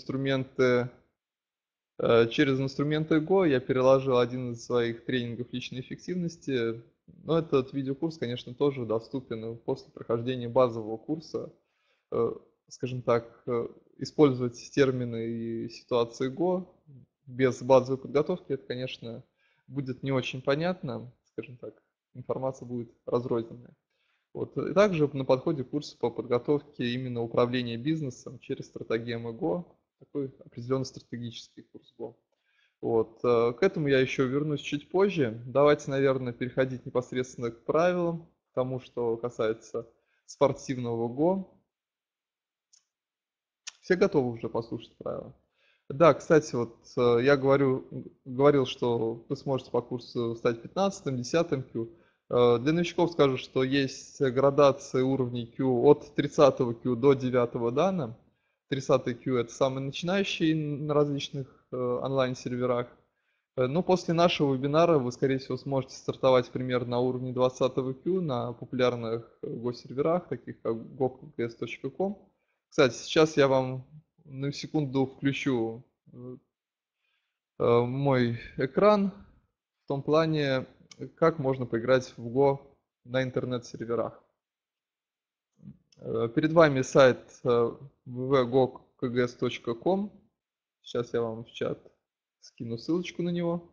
через инструменты Go я переложил один из своих тренингов личной эффективности. Но этот видеокурс, конечно, тоже доступен после прохождения базового курса. Э, Скажем так, использовать термины и ситуации Go без базовой подготовки, это, конечно, будет не очень понятно. Скажем так, информация будет разрозненная. Вот. И также на подходе курсы по подготовке именно управления бизнесом через стратегемы Go, такой определенный стратегический курс Go. Вот. К этому я еще вернусь чуть позже. Давайте, наверное, переходить непосредственно к правилам, к тому, что касается спортивного Go. Все готовы уже послушать правила? Да, кстати, вот я говорил, что вы сможете по курсу стать 15-м, 10-м Q. Для новичков скажу, что есть градация уровней Q от 30-го Q до 9-го дана. 30-й Q это самый начинающий на различных онлайн-серверах. Но после нашего вебинара вы, скорее всего, сможете стартовать примерно на уровне 20-го Q на популярных Go-серверах, таких как go.ks.com. Кстати, сейчас я вам на секунду включу мой экран в том плане, как можно поиграть в Go на интернет-серверах. Перед вами сайт www.go.kgs.com. Сейчас я вам в чат скину ссылочку на него.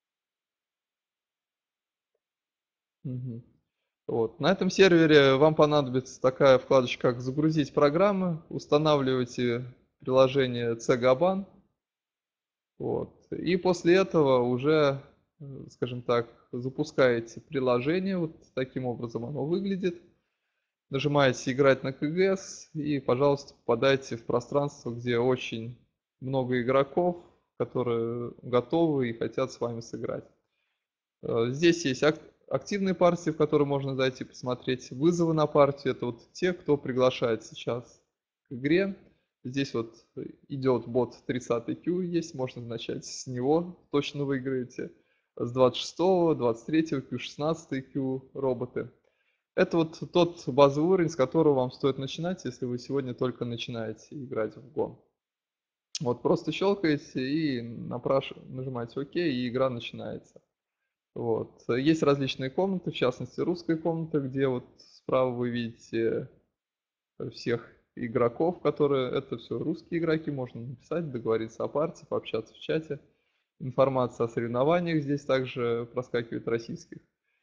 Мгм. Вот. На этом сервере вам понадобится такая вкладочка, как «Загрузить программы». Устанавливайте приложение CGABAN. Вот. И после этого уже, скажем так, запускаете приложение. Вот таким образом оно выглядит. Нажимаете «Играть на КГС» и, пожалуйста, попадаете в пространство, где очень много игроков, которые готовы и хотят с вами сыграть. Здесь есть активные партии, в которые можно зайти посмотреть. Вызовы на партию — это вот те, кто приглашает сейчас к игре. Здесь вот идет бот 30 Q есть, можно начать с него, точно выиграете. С 26-го, 23-го Q, 16 Q роботы. Это вот тот базовый уровень, с которого вам стоит начинать, если вы сегодня только начинаете играть в Go. Вот просто щелкаете и нажимаете ОК, и игра начинается. Вот. Есть различные комнаты, в частности русская комната, где вот справа вы видите всех игроков, которые... Это все русские игроки, можно написать, договориться о партии, пообщаться в чате. Информация о соревнованиях здесь также проскакивает российских.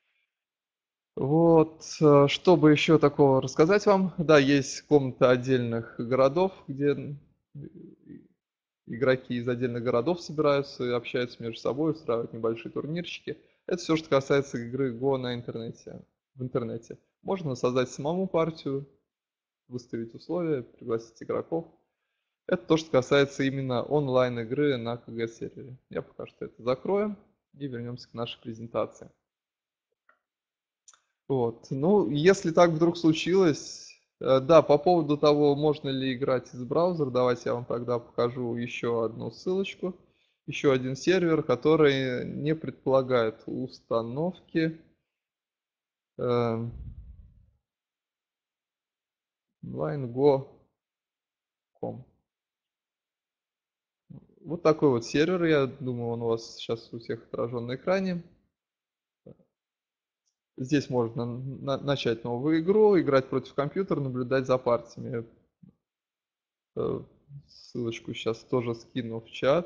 Вот, чтобы еще такого рассказать вам, да, есть комната отдельных городов, где игроки из отдельных городов собираются и общаются между собой, устраивают небольшие турнирчики. Это все, что касается игры Go на интернете, в интернете. Можно создать самому партию, выставить условия, пригласить игроков. Это то, что касается именно онлайн игры на КГ-сервере. Я пока что это закрою и вернемся к нашей презентации. Вот. Ну, если так вдруг случилось, да, по поводу того, можно ли играть из браузера, давайте я вам тогда покажу еще одну ссылочку, еще один сервер, который не предполагает установки э, onlinego.com. Вот такой вот сервер, я думаю, он у вас сейчас у всех отражен на экране. Здесь можно начать новую игру, играть против компьютера, наблюдать за партиями. Э, Ссылочку сейчас тоже скину в чат.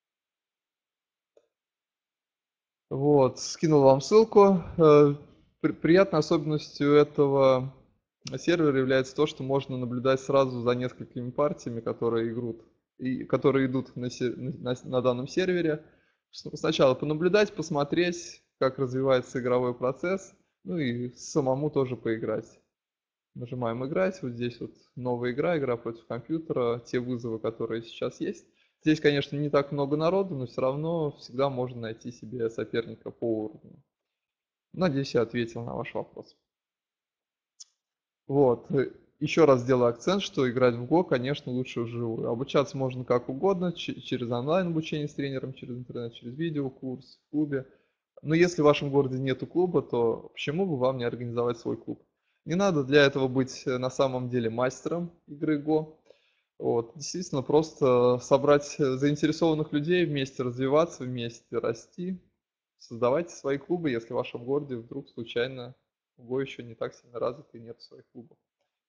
Вот, скинул вам ссылку. Приятной особенностью этого сервера является то, что можно наблюдать сразу за несколькими партиями, которые идут на данном сервере. Сначала понаблюдать, посмотреть, как развивается игровой процесс, ну и самому тоже поиграть. Нажимаем играть, вот здесь вот новая игра, игра против компьютера, те вызовы, которые сейчас есть. Здесь, конечно, не так много народу, но все равно всегда можно найти себе соперника по уровню. Надеюсь, я ответил на ваш вопрос. Вот. Еще раз сделаю акцент, что играть в Го, конечно, лучше вживую. Обучаться можно как угодно, через онлайн обучение с тренером, через интернет, через видеокурс, в клубе. Но если в вашем городе нету клуба, то почему бы вам не организовать свой клуб? Не надо для этого быть на самом деле мастером игры Го. Вот. Действительно, просто собрать заинтересованных людей, вместе развиваться, вместе расти. Создавайте свои клубы, если в вашем городе вдруг случайно Го еще не так сильно развит и нет своих клубов.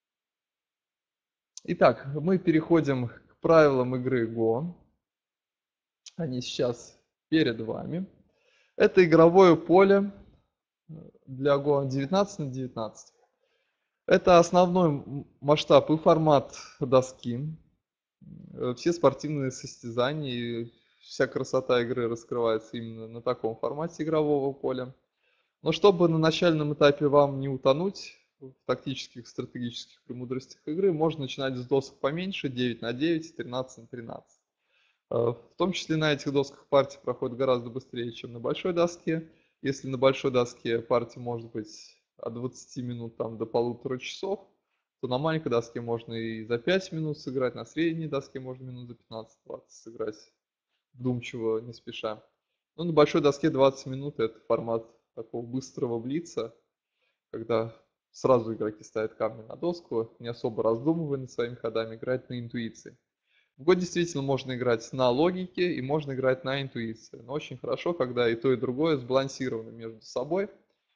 Итак, мы переходим к правилам игры Go. Они сейчас перед вами. Это игровое поле для Go 19 на 19. Это основной масштаб и формат доски. Все спортивные состязания и вся красота игры раскрывается именно на таком формате игрового поля. Но чтобы на начальном этапе вам не утонуть в тактических, стратегических премудростях игры, можно начинать с досок поменьше, 9 на 9, 13 на 13. В том числе на этих досках партия проходит гораздо быстрее, чем на большой доске. Если на большой доске партия может быть от 20 минут там, до полутора часов, то на маленькой доске можно и за 5 минут сыграть, на средней доске можно минут за 15-20 сыграть вдумчиво, не спеша. Ну, на большой доске 20 минут это формат такого быстрого блица, когда сразу игроки ставят камни на доску, не особо раздумывая над своими ходами, играют на интуиции. В Го действительно можно играть на логике и можно играть на интуиции. Но очень хорошо, когда и то, и другое сбалансировано между собой.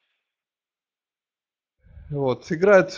Вот, играют,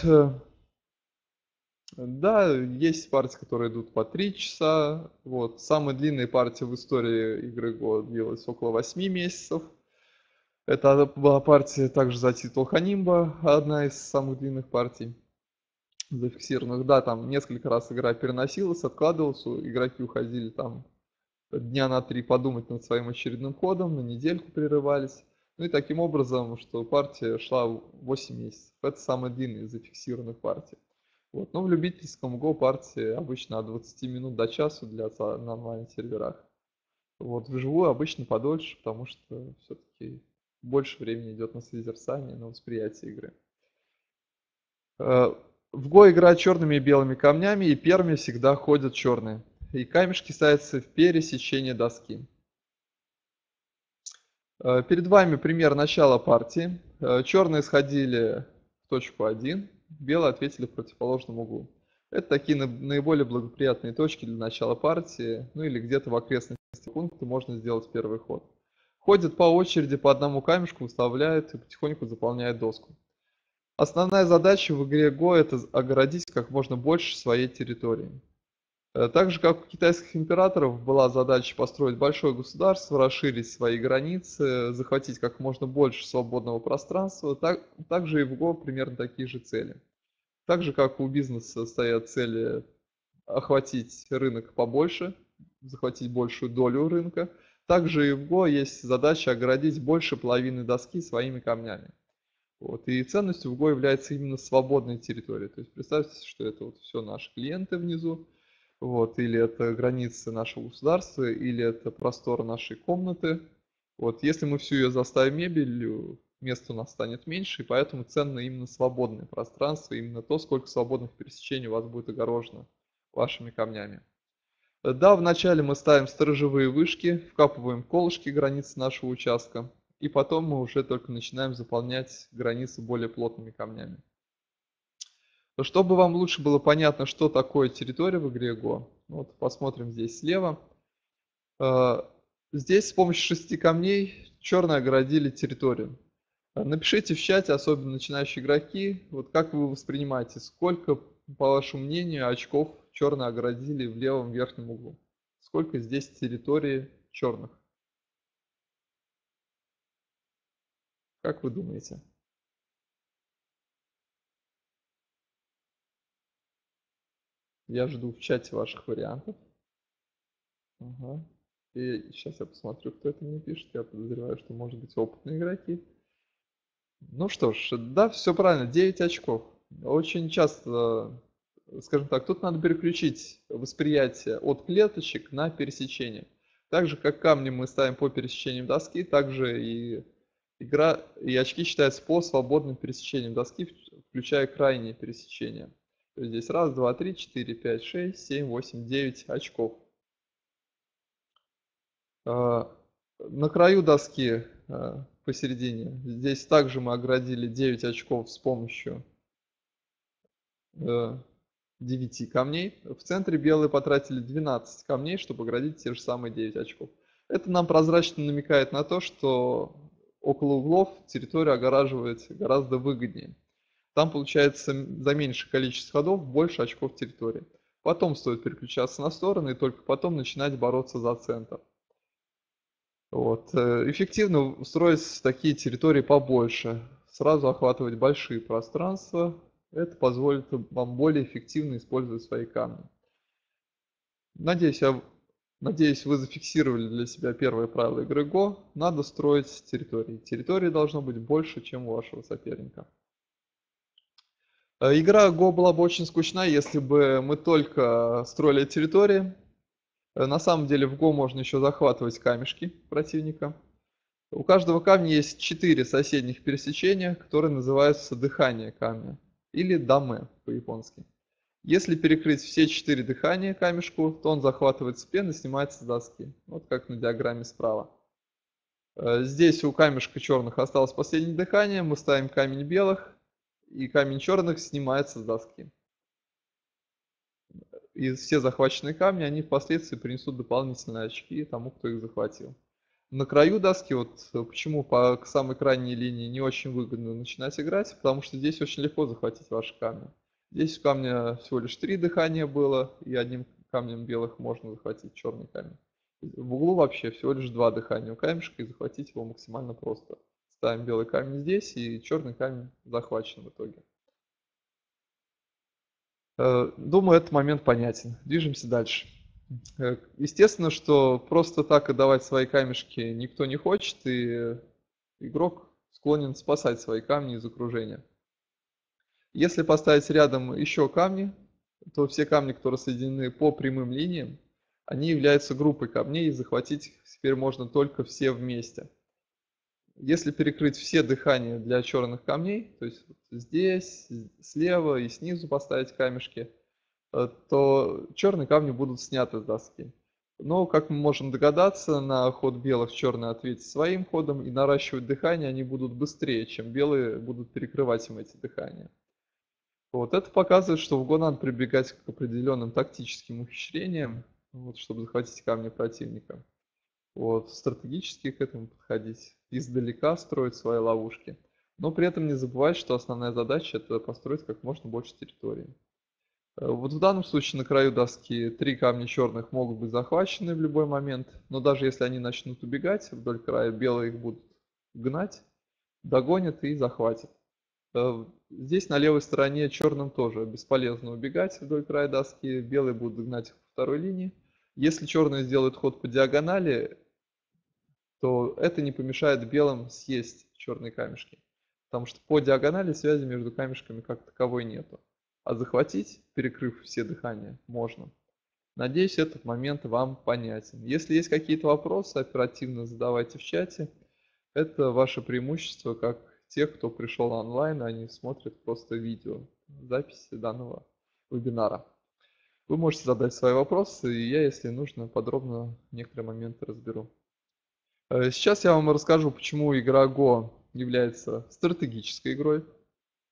да, есть партии, которые идут по 3 часа. Вот, самая длинная партия в истории игры Го длилась около 8 месяцев. Это была партия также за титул Ханимба, одна из самых длинных партий зафиксированных. Да, там несколько раз игра переносилась, откладывалась, игроки уходили там дня на 3 подумать над своим очередным ходом, на недельку прерывались. Ну и таким образом, что партия шла 8 месяцев. Это самая длинная из зафиксированных партий. Вот. Но в любительском Го партии обычно от 20 минут до часу длятся на онлайн-серверах. Вот. Вживую обычно подольше, потому что все-таки больше времени идет на созерцание, на восприятие игры. В Го играют черными и белыми камнями, и первыми всегда ходят черные. И камешки ставятся в пересечении доски. Перед вами пример начала партии. Черные сходили в точку 1, белые ответили в противоположном углу. Это такие наиболее благоприятные точки для начала партии, ну или где-то в окрестности пункта можно сделать первый ход. Ходят по очереди по одному камешку, выставляют и потихоньку заполняют доску. Основная задача в игре Го это огородить как можно больше своей территории. Так же, как у китайских императоров была задача построить большое государство, расширить свои границы, захватить как можно больше свободного пространства, также и в Го примерно такие же цели. Так же, как у бизнеса стоят цели охватить рынок побольше, захватить большую долю рынка, также и в Го есть задача оградить больше половины доски своими камнями. Вот. И ценностью в Go является именно свободная территория. То есть представьте, что это вот все наши клиенты внизу, вот, или это границы нашего государства, или это простор нашей комнаты. Вот. Если мы всю ее заставим мебелью, места у нас станет меньше, и поэтому ценно именно свободное пространство, именно то, сколько свободных пересечений у вас будет огорожено вашими камнями. Да, вначале мы ставим сторожевые вышки, вкапываем колышки границы нашего участка, и потом мы уже только начинаем заполнять границы более плотными камнями. Но чтобы вам лучше было понятно, что такое территория в игре Go, вот посмотрим здесь слева. Э, Здесь с помощью 6 камней черные огородили территорию. Напишите в чате, особенно начинающие игроки, вот как вы воспринимаете, сколько, по вашему мнению, очков черные огородили в левом верхнем углу? Сколько здесь территории черных? Как вы думаете? Я жду в чате ваших вариантов. Ага. И сейчас я посмотрю, кто это мне пишет. Я подозреваю, что может быть опытные игроки. Ну что ж, да, все правильно, 9 очков. Очень часто, скажем так, тут надо переключить восприятие от клеточек на пересечение. Так же, как камни мы ставим по пересечениям доски, также и игра и очки считаются по свободным пересечениям доски, включая крайние пересечения. То есть здесь раз, два, три, четыре, пять, шесть, семь, восемь, 9 очков. А, На краю доски посередине, здесь также мы оградили 9 очков с помощью э, 9 камней. В центре белые потратили 12 камней, чтобы оградить те же самые 9 очков. Это нам прозрачно намекает на то, что около углов территория огораживается гораздо выгоднее. Там получается за меньшее количество ходов больше очков территории. Потом стоит переключаться на стороны и только потом начинать бороться за центр. Вот. Эффективно устроить такие территории побольше, сразу охватывать большие пространства. Это позволит вам более эффективно использовать свои камни. Надеюсь, надеюсь, вы зафиксировали для себя первое правило игры Go. Надо строить территории. Территории должно быть больше, чем у вашего соперника. Игра Go была бы очень скучна, если бы мы только строили территории. На самом деле в Go можно еще захватывать камешки противника. У каждого камня есть 4 соседних пересечения, которые называются дыхание камня или даме по-японски. Если перекрыть все 4 дыхания камешку, то он захватывается пен и снимается с доски. Вот как на диаграмме справа. Здесь у камешка черных осталось последнее дыхание, мы ставим камень белых, и камень черных снимается с доски. И все захваченные камни, они впоследствии принесут дополнительные очки тому, кто их захватил. На краю доски, вот почему по к самой крайней линии не очень выгодно начинать играть, потому что здесь очень легко захватить ваши камни. Здесь у камня всего лишь 3 дыхания было, и одним камнем белых можно захватить черный камень. В углу вообще всего лишь 2 дыхания у камешка, и захватить его максимально просто. Ставим белый камень здесь, и черный камень захвачен в итоге. Думаю, этот момент понятен. Движемся дальше. Естественно, что просто так отдавать свои камешки никто не хочет, и игрок склонен спасать свои камни из окружения. Если поставить рядом еще камни, то все камни, которые соединены по прямым линиям, они являются группой камней, и захватить их теперь можно только все вместе. Если перекрыть все дыхания для черных камней, то есть вот здесь, слева и снизу поставить камешки, то черные камни будут сняты с доски. Но, как мы можем догадаться, на ход белых черные ответят своим ходом, и наращивать дыхание они будут быстрее, чем белые будут перекрывать им эти дыхания. Вот это показывает, что в Го надо прибегать к определенным тактическим ухищрениям, вот, чтобы захватить камни противника. Вот, стратегически к этому подходить, издалека строить свои ловушки. Но при этом не забывать, что основная задача это построить как можно больше территории. Вот в данном случае на краю доски 3 камня черных могут быть захвачены в любой момент, но даже если они начнут убегать вдоль края, белые их будут гнать, догонят и захватят. Здесь на левой стороне черным тоже бесполезно убегать вдоль края доски, белые будут гнать их по второй линии. Если черные сделают ход по диагонали, то это не помешает белым съесть черные камешки. Потому что по диагонали связи между камешками как таковой нету. А захватить, перекрыв все дыхания, можно. Надеюсь, этот момент вам понятен. Если есть какие-то вопросы, оперативно задавайте в чате. Это ваше преимущество, как тех, кто пришел онлайн, они смотрят просто видео записи данного вебинара. Вы можете задать свои вопросы, и я, если нужно, подробно некоторые моменты разберу. Сейчас я вам расскажу, почему игра Go является стратегической игрой.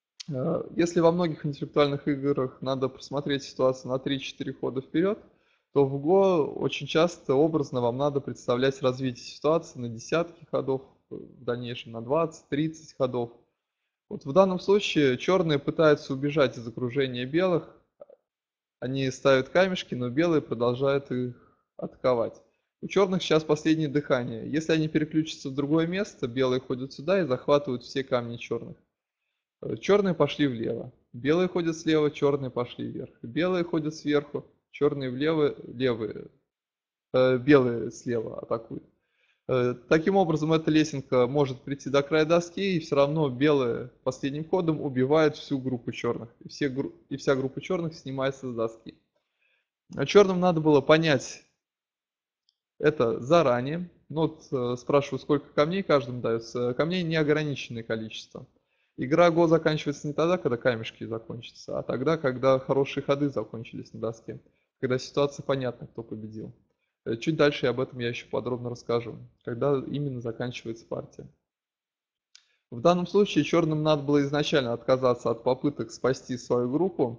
Если во многих интеллектуальных играх надо просмотреть ситуацию на 3-4 хода вперед, то в Го очень часто образно вам надо представлять развитие ситуации на десятки ходов, в дальнейшем на 20-30 ходов. Вот в данном случае черные пытаются убежать из окружения белых, они ставят камешки, но белые продолжают их атаковать. У черных сейчас последнее дыхание. Если они переключатся в другое место, белые ходят сюда и захватывают все камни черных. Черные пошли влево. Белые ходят слева, черные пошли вверх. Белые ходят сверху, черные влево, левые, белые слева атакуют. Таким образом, эта лесенка может прийти до края доски, и все равно белые последним ходом убивают всю группу черных. И вся группа черных снимается с доски. А черным надо было понять это заранее. Ну вот спрашиваю, сколько камней каждому дается. Камней неограниченное количество. Игра Го заканчивается не тогда, когда камешки закончатся, а тогда, когда хорошие ходы закончились на доске. Когда ситуация понятна, кто победил. Чуть дальше об этом я еще подробно расскажу, когда именно заканчивается партия. В данном случае черным надо было изначально отказаться от попыток спасти свою группу.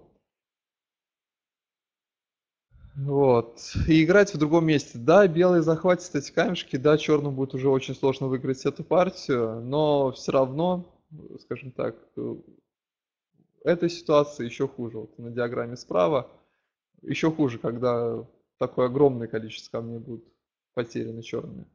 Вот. И играть в другом месте. Да, белые захватят эти камешки, да, черным будет уже очень сложно выиграть эту партию, но все равно, скажем так, эта ситуация еще хуже. Вот на диаграмме справа еще хуже, когда такое огромное количество камней будет потеряно черными.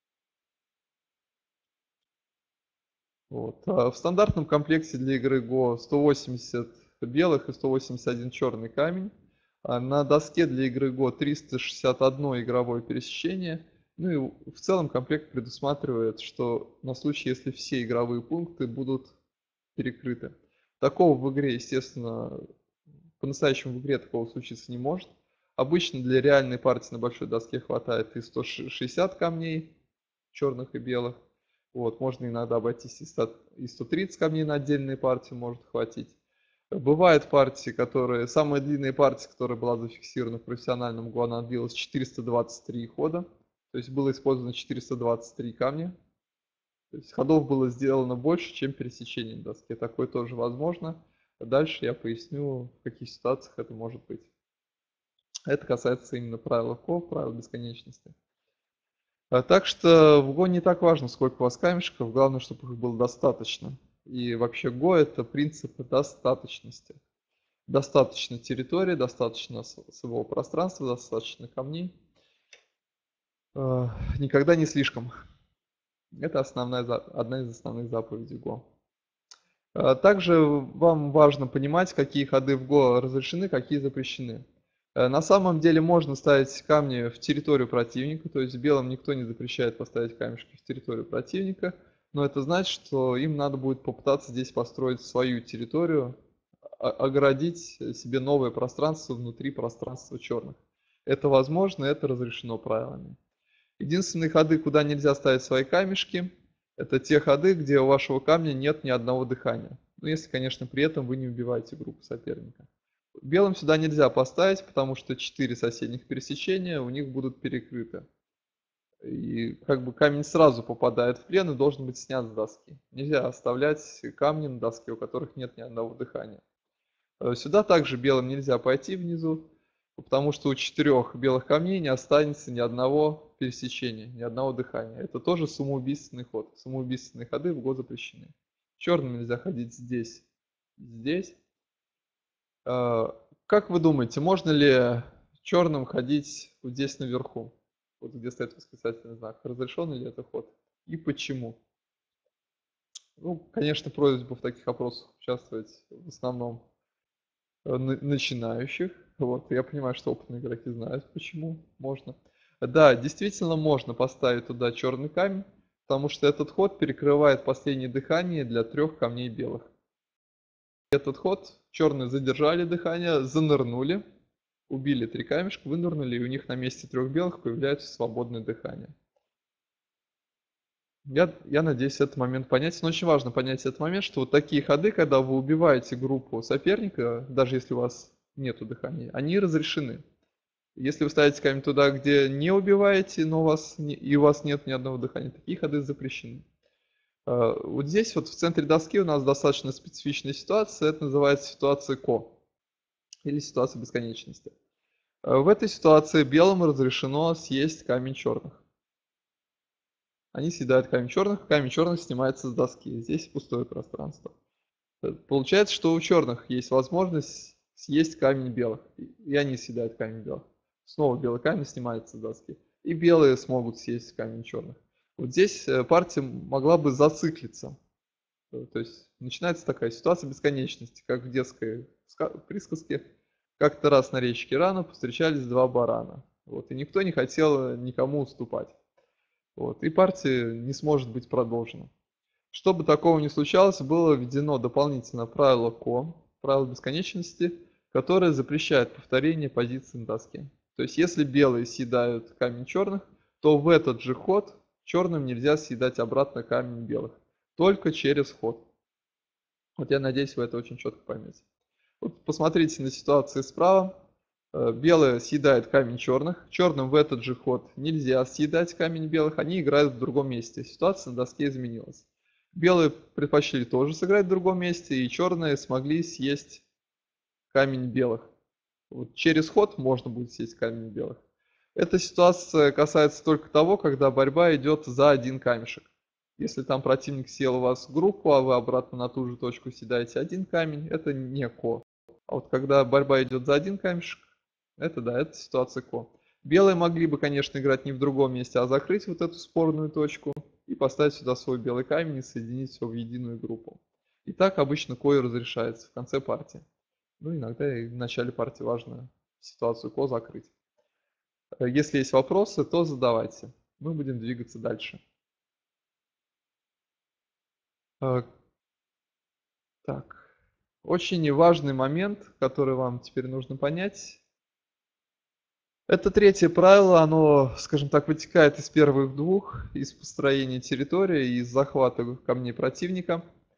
Вот. А в стандартном комплекте для игры Go 180 белых и 181 черный камень. А на доске для игры Go 361 игровое пересечение. Ну и в целом комплект предусматривает, что на случай, если все игровые пункты будут перекрыты. Такого в игре, естественно, по-настоящему в игре такого случиться не может. Обычно для реальной партии на большой доске хватает и 160 камней, черных и белых. Вот, можно иногда обойтись и 130 камней на отдельные партии может хватить. Бывают партии, которые... Самая длинная партия, которая была зафиксирована в профессиональном Go, она длилась 423 хода. То есть было использовано 423 камня. То есть ходов было сделано больше, чем пересечение на доске. Такое тоже возможно. Дальше я поясню, в каких ситуациях это может быть. Это касается именно правил Go, правил бесконечности. Так что в Go не так важно, сколько у вас камешков, главное, чтобы их было достаточно. И вообще Go это принцип достаточности. Достаточно территории, достаточно своего пространства, достаточно камней. Никогда не слишком. Это одна из основных заповедей Go. Также вам важно понимать, какие ходы в Go разрешены, какие запрещены. На самом деле можно ставить камни в территорию противника, то есть белым никто не запрещает поставить камешки в территорию противника, но это значит, что им надо будет попытаться здесь построить свою территорию, огородить себе новое пространство внутри пространства черных. Это возможно, это разрешено правилами. Единственные ходы, куда нельзя ставить свои камешки, это те ходы, где у вашего камня нет ни одного дыхания. Ну, если, конечно, при этом вы не убиваете группу соперника. Белым сюда нельзя поставить, потому что 4 соседних пересечения у них будут перекрыты. И как бы камень сразу попадает в плен и должен быть снят с доски. Нельзя оставлять камни на доске, у которых нет ни одного дыхания. Сюда также белым нельзя пойти внизу, потому что у 4 белых камней не останется ни одного пересечения, ни одного дыхания. Это тоже самоубийственный ход. Самоубийственные ходы в Го запрещены. Черным нельзя ходить здесь, здесь. Как вы думаете, можно ли черным ходить вот здесь наверху? Вот где стоит восклицательный знак. Разрешен ли это ход? И почему? Ну, конечно, просьба в таких опросах участвовать в основном начинающих. Вот, я понимаю, что опытные игроки знают, почему можно. Да, действительно можно поставить туда черный камень, потому что этот ход перекрывает последнее дыхание для 3 камней белых. Этот ход черные задержали дыхание, занырнули, убили 3 камешка, вынырнули, и у них на месте 3 белых появляется свободное дыхание. Я надеюсь этот момент понять. Но очень важно понять этот момент, что вот такие ходы, когда вы убиваете группу соперника, даже если у вас нету дыхания, они разрешены. Если вы ставите камень туда, где не убиваете, но и у вас нет ни одного дыхания, такие ходы запрещены. Вот здесь вот в центре доски у нас достаточно специфичная ситуация, это называется ситуация Ко, или ситуация бесконечности. В этой ситуации белым разрешено съесть камень черных. Они съедают камень черных снимается с доски. Здесь пустое пространство. Получается, что у черных есть возможность съесть камень белых, и они съедают камень белых. Снова белый камень снимается с доски, и белые смогут съесть камень черных. Вот здесь партия могла бы зациклиться. То есть начинается такая ситуация бесконечности, как в детской присказке. Как-то раз на речке Рана повстречались два барана. Вот, и никто не хотел никому уступать. Вот, и партия не сможет быть продолжена. Чтобы такого не случалось, было введено дополнительное правило КО, правило бесконечности, которое запрещает повторение позиций на доске. То есть, если белые съедают камень черных, то в этот же ход черным нельзя съедать обратно камень белых. Только через ход. Вот я надеюсь, вы это очень четко поймете. Вот посмотрите на ситуацию справа. Белые съедают камень черных. Черным в этот же ход нельзя съедать камень белых. Они играют в другом месте. Ситуация на доске изменилась. Белые предпочли тоже сыграть в другом месте, и черные смогли съесть камень белых. Вот через ход можно будет съесть камень белых. Эта ситуация касается только того, когда борьба идет за один камешек. Если там противник съел у вас группу, а вы обратно на ту же точку съедаете один камень, это не ко. А вот когда борьба идет за один камешек, это да, это ситуация ко. Белые могли бы, конечно, играть не в другом месте, а закрыть вот эту спорную точку и поставить сюда свой белый камень и соединить все в единую группу. И так обычно ко и разрешается в конце партии. Ну, иногда и в начале партии важно ситуацию ко закрыть. Если есть вопросы, то задавайте. Мы будем двигаться дальше. Так, очень важный момент, который вам теперь нужно понять. Это третье правило, оно, скажем так, вытекает из первых двух, из построения территории, из захвата камней противника.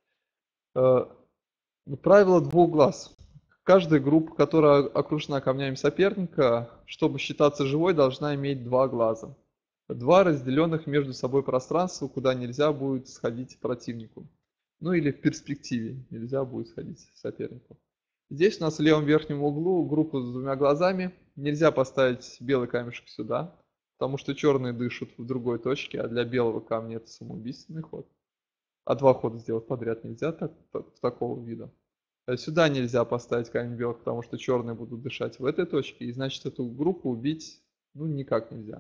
Правило двух глаз. Каждая группа, которая окружена камнями соперника, чтобы считаться живой, должна иметь два глаза. Два разделенных между собой пространства, куда нельзя будет сходить противнику. Ну или в перспективе нельзя будет сходить сопернику. Здесь у нас в левом верхнем углу группа с двумя глазами. Нельзя поставить белый камешек сюда, потому что черные дышат в другой точке, а для белого камня это самоубийственный ход. А два хода сделать подряд нельзя такого вида. Сюда нельзя поставить камень белых, потому что черные будут дышать в этой точке, и значит эту группу убить ну никак нельзя.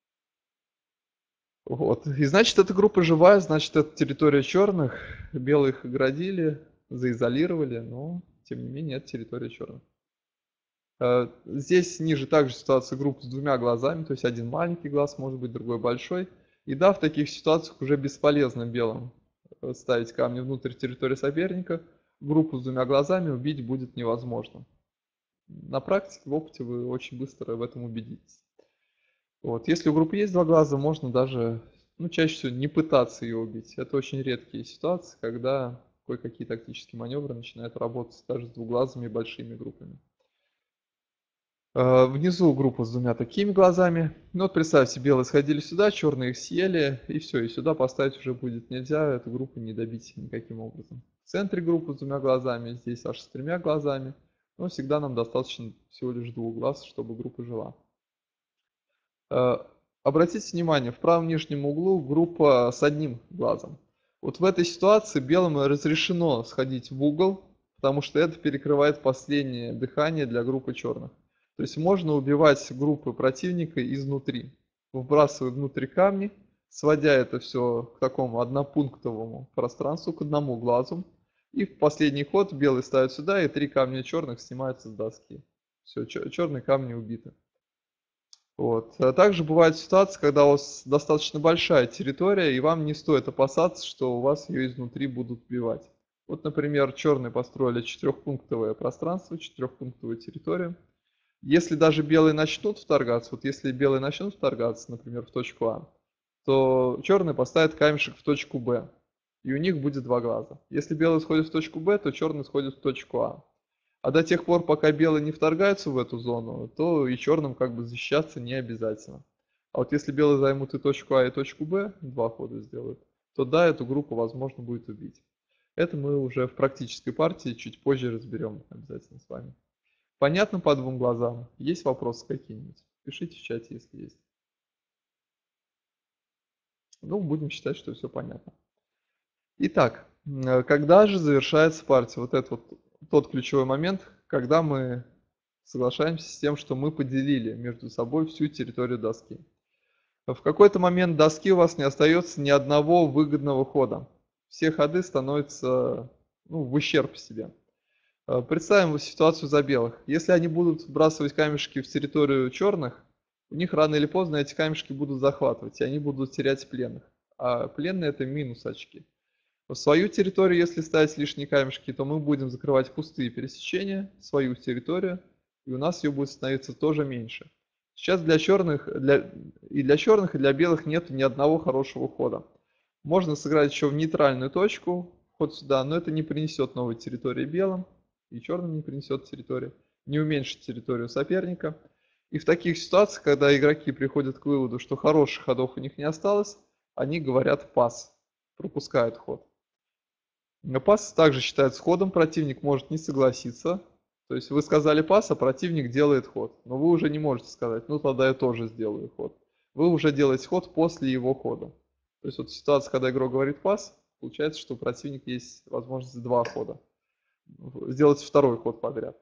Вот. И значит эта группа живая, значит это территория черных. Белые их оградили, заизолировали, но тем не менее это территория черных. Здесь ниже также ситуация группы с двумя глазами, то есть один маленький глаз, может быть другой большой. И да, в таких ситуациях уже бесполезно белым ставить камни внутрь территории соперника. Группу с двумя глазами убить будет невозможно. На практике, в опыте вы очень быстро в этом убедитесь. Вот. Если у группы есть два глаза, можно даже, ну, чаще всего не пытаться ее убить. Это очень редкие ситуации, когда кое-какие тактические маневры начинают работать даже с двуглазыми большими группами. Внизу группа с двумя такими глазами. Ну вот представьте, белые сходили сюда, черные их съели, и все, и сюда поставить уже будет нельзя, эту группу не добить никаким образом. В центре группы с двумя глазами, здесь аж с тремя глазами, но всегда нам достаточно всего лишь двух глаз, чтобы группа жила. Обратите внимание, в правом нижнем углу группа с одним глазом. Вот в этой ситуации белым разрешено сходить в угол, потому что это перекрывает последнее дыхание для группы черных. То есть можно убивать группы противника изнутри, вбрасывая внутрь камни, сводя это все к такому однопунктовому пространству, к одному глазу. И в последний ход белый ставит сюда, и три камня черных снимаются с доски. Все, черные камни убиты. Вот. Также бывает ситуация, когда у вас достаточно большая территория, и вам не стоит опасаться, что у вас ее изнутри будут убивать. Вот, например, черные построили четырехпунктовое пространство, четырехпунктовую территорию. Если даже белые начнут вторгаться, вот если белые начнут вторгаться, например, в точку А, то черные поставят камешек в точку Б, и у них будет два глаза. Если белые сходят в точку Б, то черные сходят в точку А. А до тех пор, пока белые не вторгаются в эту зону, то и черным как бы защищаться не обязательно. А вот если белые займут и точку А, и точку Б, два хода сделают, то да, эту группу возможно будет убить. Это мы уже в практической партии чуть позже разберем обязательно с вами. Понятно по двум глазам? Есть вопросы какие-нибудь? Пишите в чате, если есть. Ну, будем считать, что все понятно. Итак, когда же завершается партия? Вот это вот тот ключевой момент, когда мы соглашаемся с тем, что мы поделили между собой всю территорию доски. В какой-то момент доски у вас не остается ни одного выгодного хода. Все ходы становятся, ну, в ущерб себе. Представим вот ситуацию за белых. Если они будут вбрасывать камешки в территорию черных, у них рано или поздно эти камешки будут захватывать, и они будут терять пленных. А пленные это минус очки. В свою территорию, если ставить лишние камешки, то мы будем закрывать пустые пересечения, свою территорию, и у нас ее будет становиться тоже меньше. Сейчас для черных, и для черных, и для белых нет ни одного хорошего хода. Можно сыграть еще в нейтральную точку, ход сюда, но это не принесет новой территории белым, и черным не принесет территории, не уменьшит территорию соперника. И в таких ситуациях, когда игроки приходят к выводу, что хороших ходов у них не осталось, они говорят пас, пропускают ход. Пас также считается ходом, противник может не согласиться. То есть вы сказали пас, а противник делает ход. Но вы уже не можете сказать, ну тогда я тоже сделаю ход. Вы уже делаете ход после его хода. То есть вот ситуация, когда игрок говорит пас, получается, что у противника есть возможность два хода. Сделать второй ход подряд.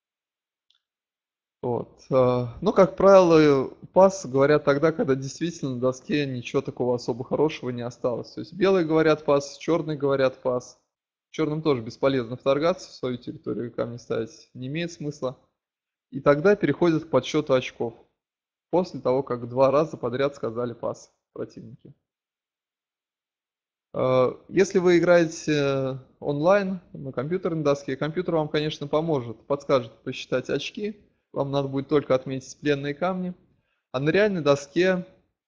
Вот. Ну, как правило, пас говорят тогда, когда действительно на доске ничего такого особо хорошего не осталось. То есть белые говорят пас, черные говорят пас. Черным тоже бесполезно вторгаться в свою территорию, камни ставить не имеет смысла. И тогда переходят к подсчету очков. После того, как два раза подряд сказали пас противники. Если вы играете онлайн на компьютерной доске, компьютер вам, конечно, поможет, подскажет посчитать очки. Вам надо будет только отметить пленные камни. А на реальной доске,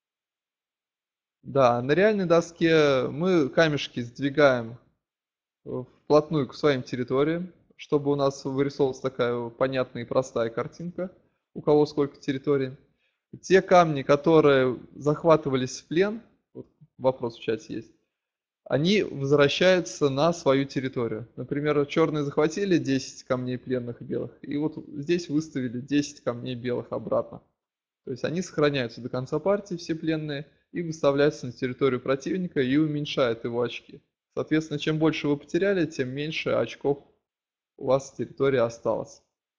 да, на реальной доске мы камешки сдвигаем вплотную к своим территориям, чтобы у нас вырисовывалась такая понятная и простая картинка, у кого сколько территорий. Те камни, которые захватывались в плен, вот вопрос в чате есть, они возвращаются на свою территорию. Например, черные захватили 10 камней пленных белых, и вот здесь выставили 10 камней белых обратно. То есть они сохраняются до конца партии, все пленные, и выставляются на территорию противника и уменьшают его очки. Соответственно, чем больше вы потеряли, тем меньше очков у вас с территории осталось.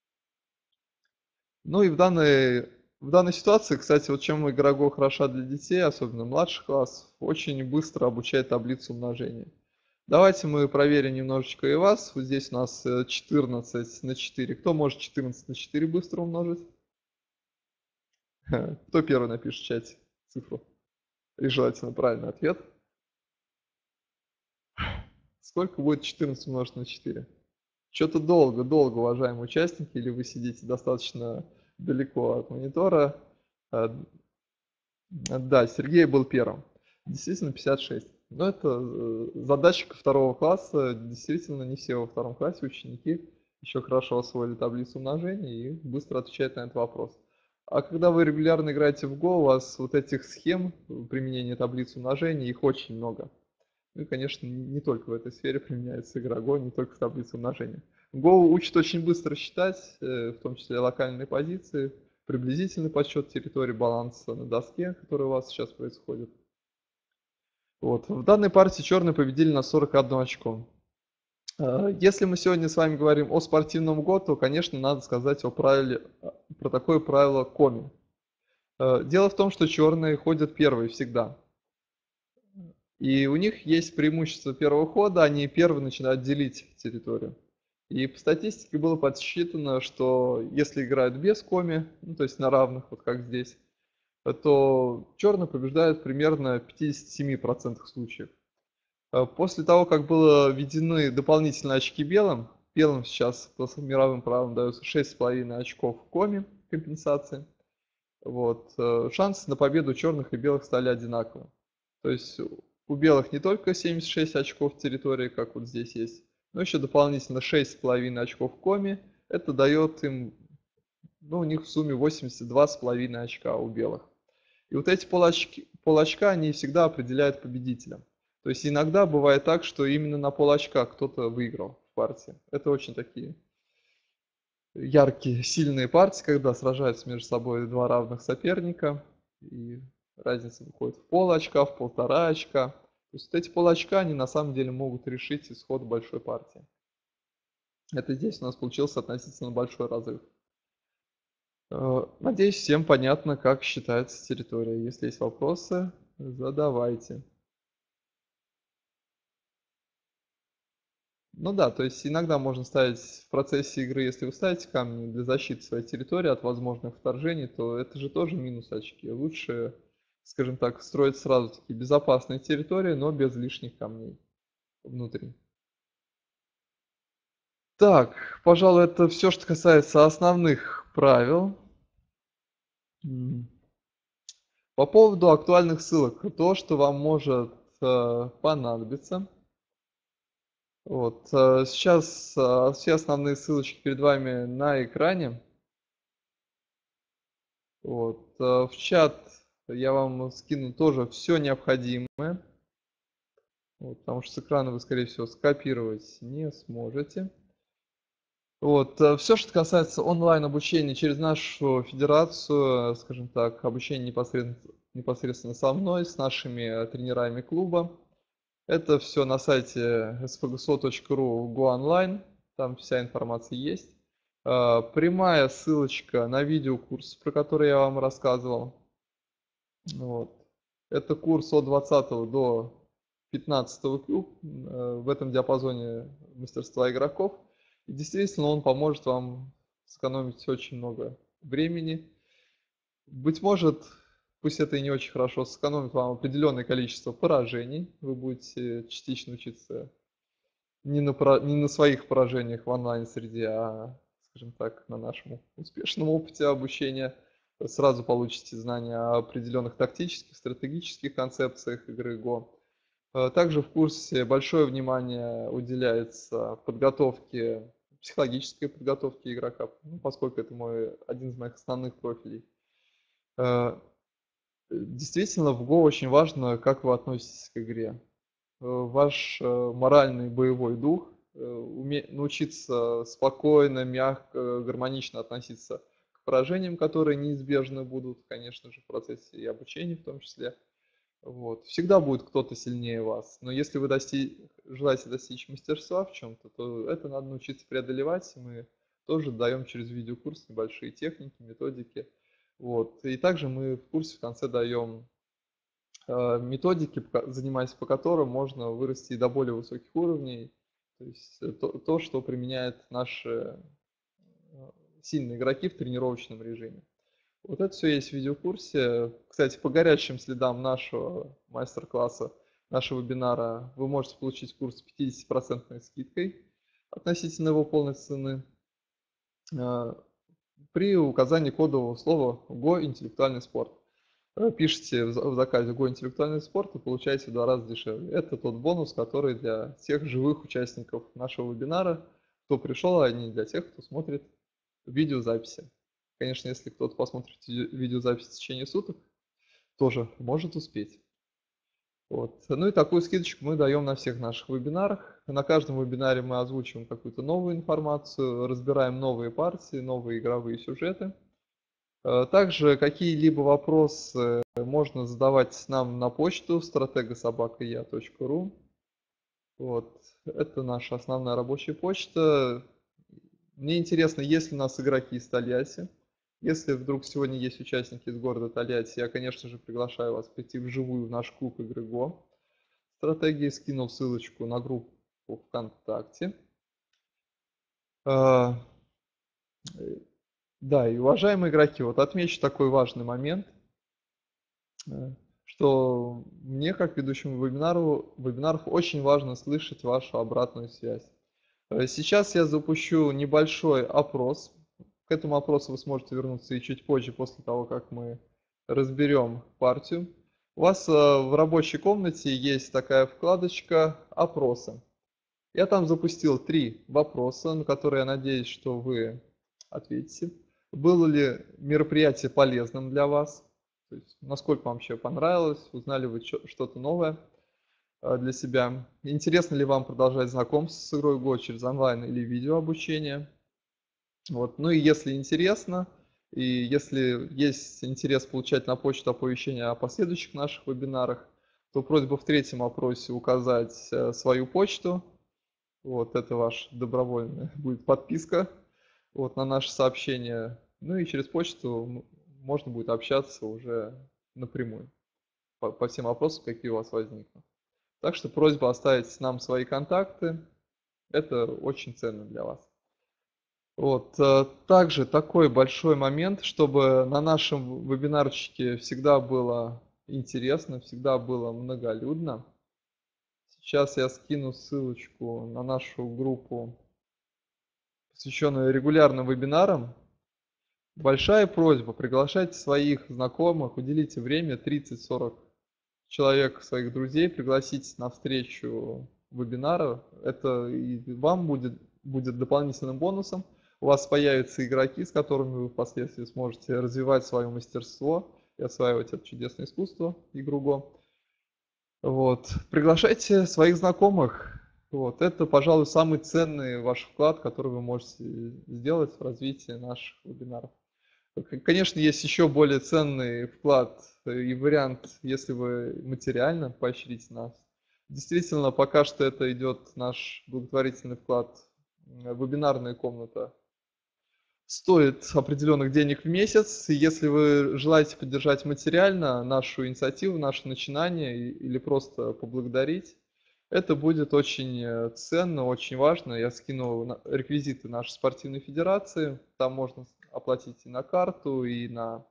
Ну и в данной ситуации, кстати, вот чем игра Go хороша для детей, особенно младших классов, очень быстро обучает таблицу умножения. Давайте мы проверим немножечко и вас. Вот здесь у нас 14 на 4. Кто может 14 на 4 быстро умножить? Кто первый напишет в чате цифру? И желательно правильный ответ. Сколько будет 14 умножить на 4? Что-то долго, уважаемые участники, или вы сидите достаточно далеко от монитора. Да, Сергей был первым. Действительно 56. Но это задачка второго класса. Действительно, не все во втором классе ученики еще хорошо освоили таблицу умножения и быстро отвечают на этот вопрос. А когда вы регулярно играете в Go, у вас вот этих схем применения таблицы умножения, их очень много. Ну и, конечно, не только в этой сфере применяется игра Go, не только в таблице умножения. Go учит очень быстро считать, в том числе локальные позиции, приблизительный подсчет территории баланса на доске, который у вас сейчас происходит. Вот. В данной партии черные победили на 41 очко. Если мы сегодня с вами говорим о спортивном Go, то, конечно, надо сказать про такое правило коми. Дело в том, что черные ходят первые всегда. И у них есть преимущество первого хода, они первые начинают делить территорию. И по статистике было подсчитано, что если играют без коми, ну, то есть на равных, вот как здесь, то черные побеждают примерно в 57% случаев. После того, как было введены дополнительные очки белым сейчас по мировым правилам дается 6,5 очков в коми компенсации. Вот. Шансы на победу черных и белых стали одинаковы. То есть у белых не только 76 очков территории, как вот здесь есть, но еще дополнительно 6,5 очков в коме. Это дает им, ну, у них в сумме 82,5 очка у белых. И вот эти полочка, они всегда определяют победителя. То есть иногда бывает так, что именно на полочка кто-то выиграл в партии. Это очень такие яркие, сильные партии, когда сражаются между собой два равных соперника, и разница выходит в пол очка, в полтора очка. То есть вот эти полочка, они на самом деле могут решить исход большой партии. Это здесь у нас получился относительно большой разрыв. Надеюсь, всем понятно, как считается территория. Если есть вопросы, задавайте. Ну да, то есть иногда можно ставить в процессе игры, если вы ставите камни для защиты своей территории от возможных вторжений, то это же тоже минус очки. Лучше, скажем так, строить сразу такие безопасные территории, но без лишних камней внутри. Так, пожалуй, это все, что касается основных правил. М. По поводу актуальных ссылок, то, что вам может понадобиться. Вот, сейчас все основные ссылочки перед вами на экране. Вот, в чат я вам скину тоже все необходимое, вот, потому что с экрана вы, скорее всего, скопировать не сможете. Вот, все, что касается онлайн-обучения через нашу федерацию, скажем так, обучение непосредственно со мной, с нашими тренерами клуба. Это все на сайте spgso.ru go-online, там вся информация есть. Прямая ссылочка на видеокурс, про который я вам рассказывал. Вот. Это курс от 20 до 15 клуб, в этом диапазоне мастерства игроков. И действительно, он поможет вам сэкономить очень много времени. Быть может, пусть это и не очень хорошо, сэкономит вам определенное количество поражений. Вы будете частично учиться не на своих поражениях в онлайн-среде, а, скажем так, на нашем успешном опыте обучения. Сразу получите знания о определенных тактических, стратегических концепциях игры Go. Также в курсе большое внимание уделяется подготовке, психологической подготовке игрока, ну, поскольку это один из моих основных профилей. Э, Действительно, в Go очень важно, как вы относитесь к игре. Ваш моральный боевой дух, научиться спокойно, мягко, гармонично относиться к поражениям, которые неизбежно будут, конечно же, в процессе и обучения в том числе. Вот. Всегда будет кто-то сильнее вас, но если вы желаете достичь мастерства в чем-то, то это надо научиться преодолевать. Мы тоже даем через видеокурс небольшие техники, методики. Вот. И также мы в курсе в конце даем методики, занимаясь по которым можно вырасти до более высоких уровней. То есть то, что применяют наши э, сильные игроки в тренировочном режиме. Вот это все есть в видеокурсе. Кстати, по горячим следам нашего мастер-класса, нашего вебинара, вы можете получить курс с 50% скидкой относительно его полной цены э, при указании кодового слова «Го интеллектуальный спорт». Пишите в заказе «Го интеллектуальный спорт» и получаете в 2 раза дешевле. Это тот бонус, который для всех живых участников нашего вебинара, кто пришел, а не для тех, кто смотрит видеозаписи. Конечно, если кто-то посмотрит видеозапись в течение суток, тоже может успеть. Вот. Ну и такую скидочку мы даем на всех наших вебинарах. На каждом вебинаре мы озвучиваем какую-то новую информацию, разбираем новые партии, новые игровые сюжеты. Также какие-либо вопросы можно задавать нам на почту strategosobaka.ya.ru. Вот. Это наша основная рабочая почта. Мне интересно, есть ли у нас игроки из Тольятти. Если вдруг сегодня есть участники из города Тольятти, я, конечно же, приглашаю вас прийти вживую в наш клуб игры Go. Стратегии скинул ссылочку на группу ВКонтакте. А, Да, и уважаемые игроки, вот отмечу такой важный момент, э, что мне, как ведущему вебинаров, очень важно слышать вашу обратную связь. Сейчас я запущу небольшой опрос. К этому опросу вы сможете вернуться и чуть позже, после того, как мы разберем партию. У вас в рабочей комнате есть такая вкладочка «Опросы». Я там запустил 3 вопроса, на которые я надеюсь, что вы ответите. Было ли мероприятие полезным для вас? То есть, насколько вам вообще понравилось? Узнали вы что-то новое для себя? Интересно ли вам продолжать знакомство с игрой Go через онлайн или видео обучение? Вот. Ну и если интересно, и если есть интерес получать на почту оповещения о последующих наших вебинарах, то просьба в третьем опросе указать свою почту. Вот это ваша добровольная будет подписка вот, на наши сообщения. Ну и через почту можно будет общаться уже напрямую по всем вопросам, какие у вас возникнут. Так что просьба оставить нам свои контакты. Это очень ценно для вас. Вот. Также такой большой момент, чтобы на нашем вебинарчике всегда было интересно, всегда было многолюдно. Сейчас я скину ссылочку на нашу группу, посвященную регулярным вебинарам. Большая просьба, приглашайте своих знакомых, уделите время 30-40 человек, своих друзей, пригласите на встречу вебинара. Это и вам будет дополнительным бонусом. У вас появятся игроки, с которыми вы впоследствии сможете развивать свое мастерство и осваивать это чудесное искусство игру Го. Вот. Приглашайте своих знакомых. Вот. Это, пожалуй, самый ценный ваш вклад, который вы можете сделать в развитии наших вебинаров. Конечно, есть еще более ценный вклад и вариант, если вы материально поощрите нас. Действительно, пока что это идет наш благотворительный вклад. Вебинарная комната стоит определенных денег в месяц. И если вы желаете поддержать материально нашу инициативу, наше начинание или просто поблагодарить, это будет очень ценно, очень важно. Я скину реквизиты нашей спортивной федерации. Там можно оплатить и на карту, и на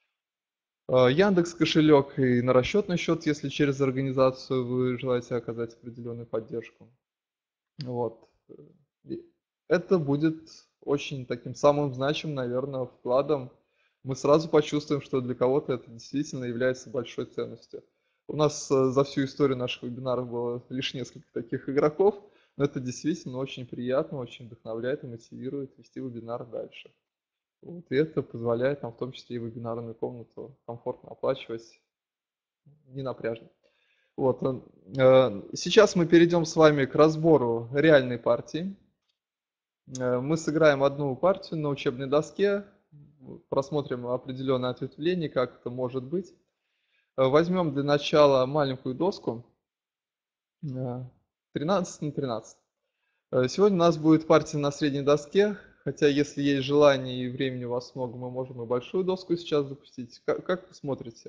Яндекс кошелек, и на расчетный счет, если через организацию вы желаете оказать определенную поддержку. Вот. И это будет очень таким самым значимым, наверное, вкладом. Мы сразу почувствуем, что для кого-то это действительно является большой ценностью. У нас за всю историю наших вебинаров было лишь несколько таких игроков, но это действительно очень приятно, очень вдохновляет и мотивирует вести вебинар дальше. Вот, и это позволяет нам в том числе и вебинарную комнату комфортно оплачивать, не напряжно. Вот, сейчас мы перейдем с вами к разбору реальной партии. Мы сыграем одну партию на учебной доске, просмотрим определенное ответвление, как это может быть. Возьмем для начала маленькую доску 13 на 13. Сегодня у нас будет партия на средней доске, хотя если есть желание и времени у вас много, мы можем и большую доску сейчас запустить. Как вы смотрите?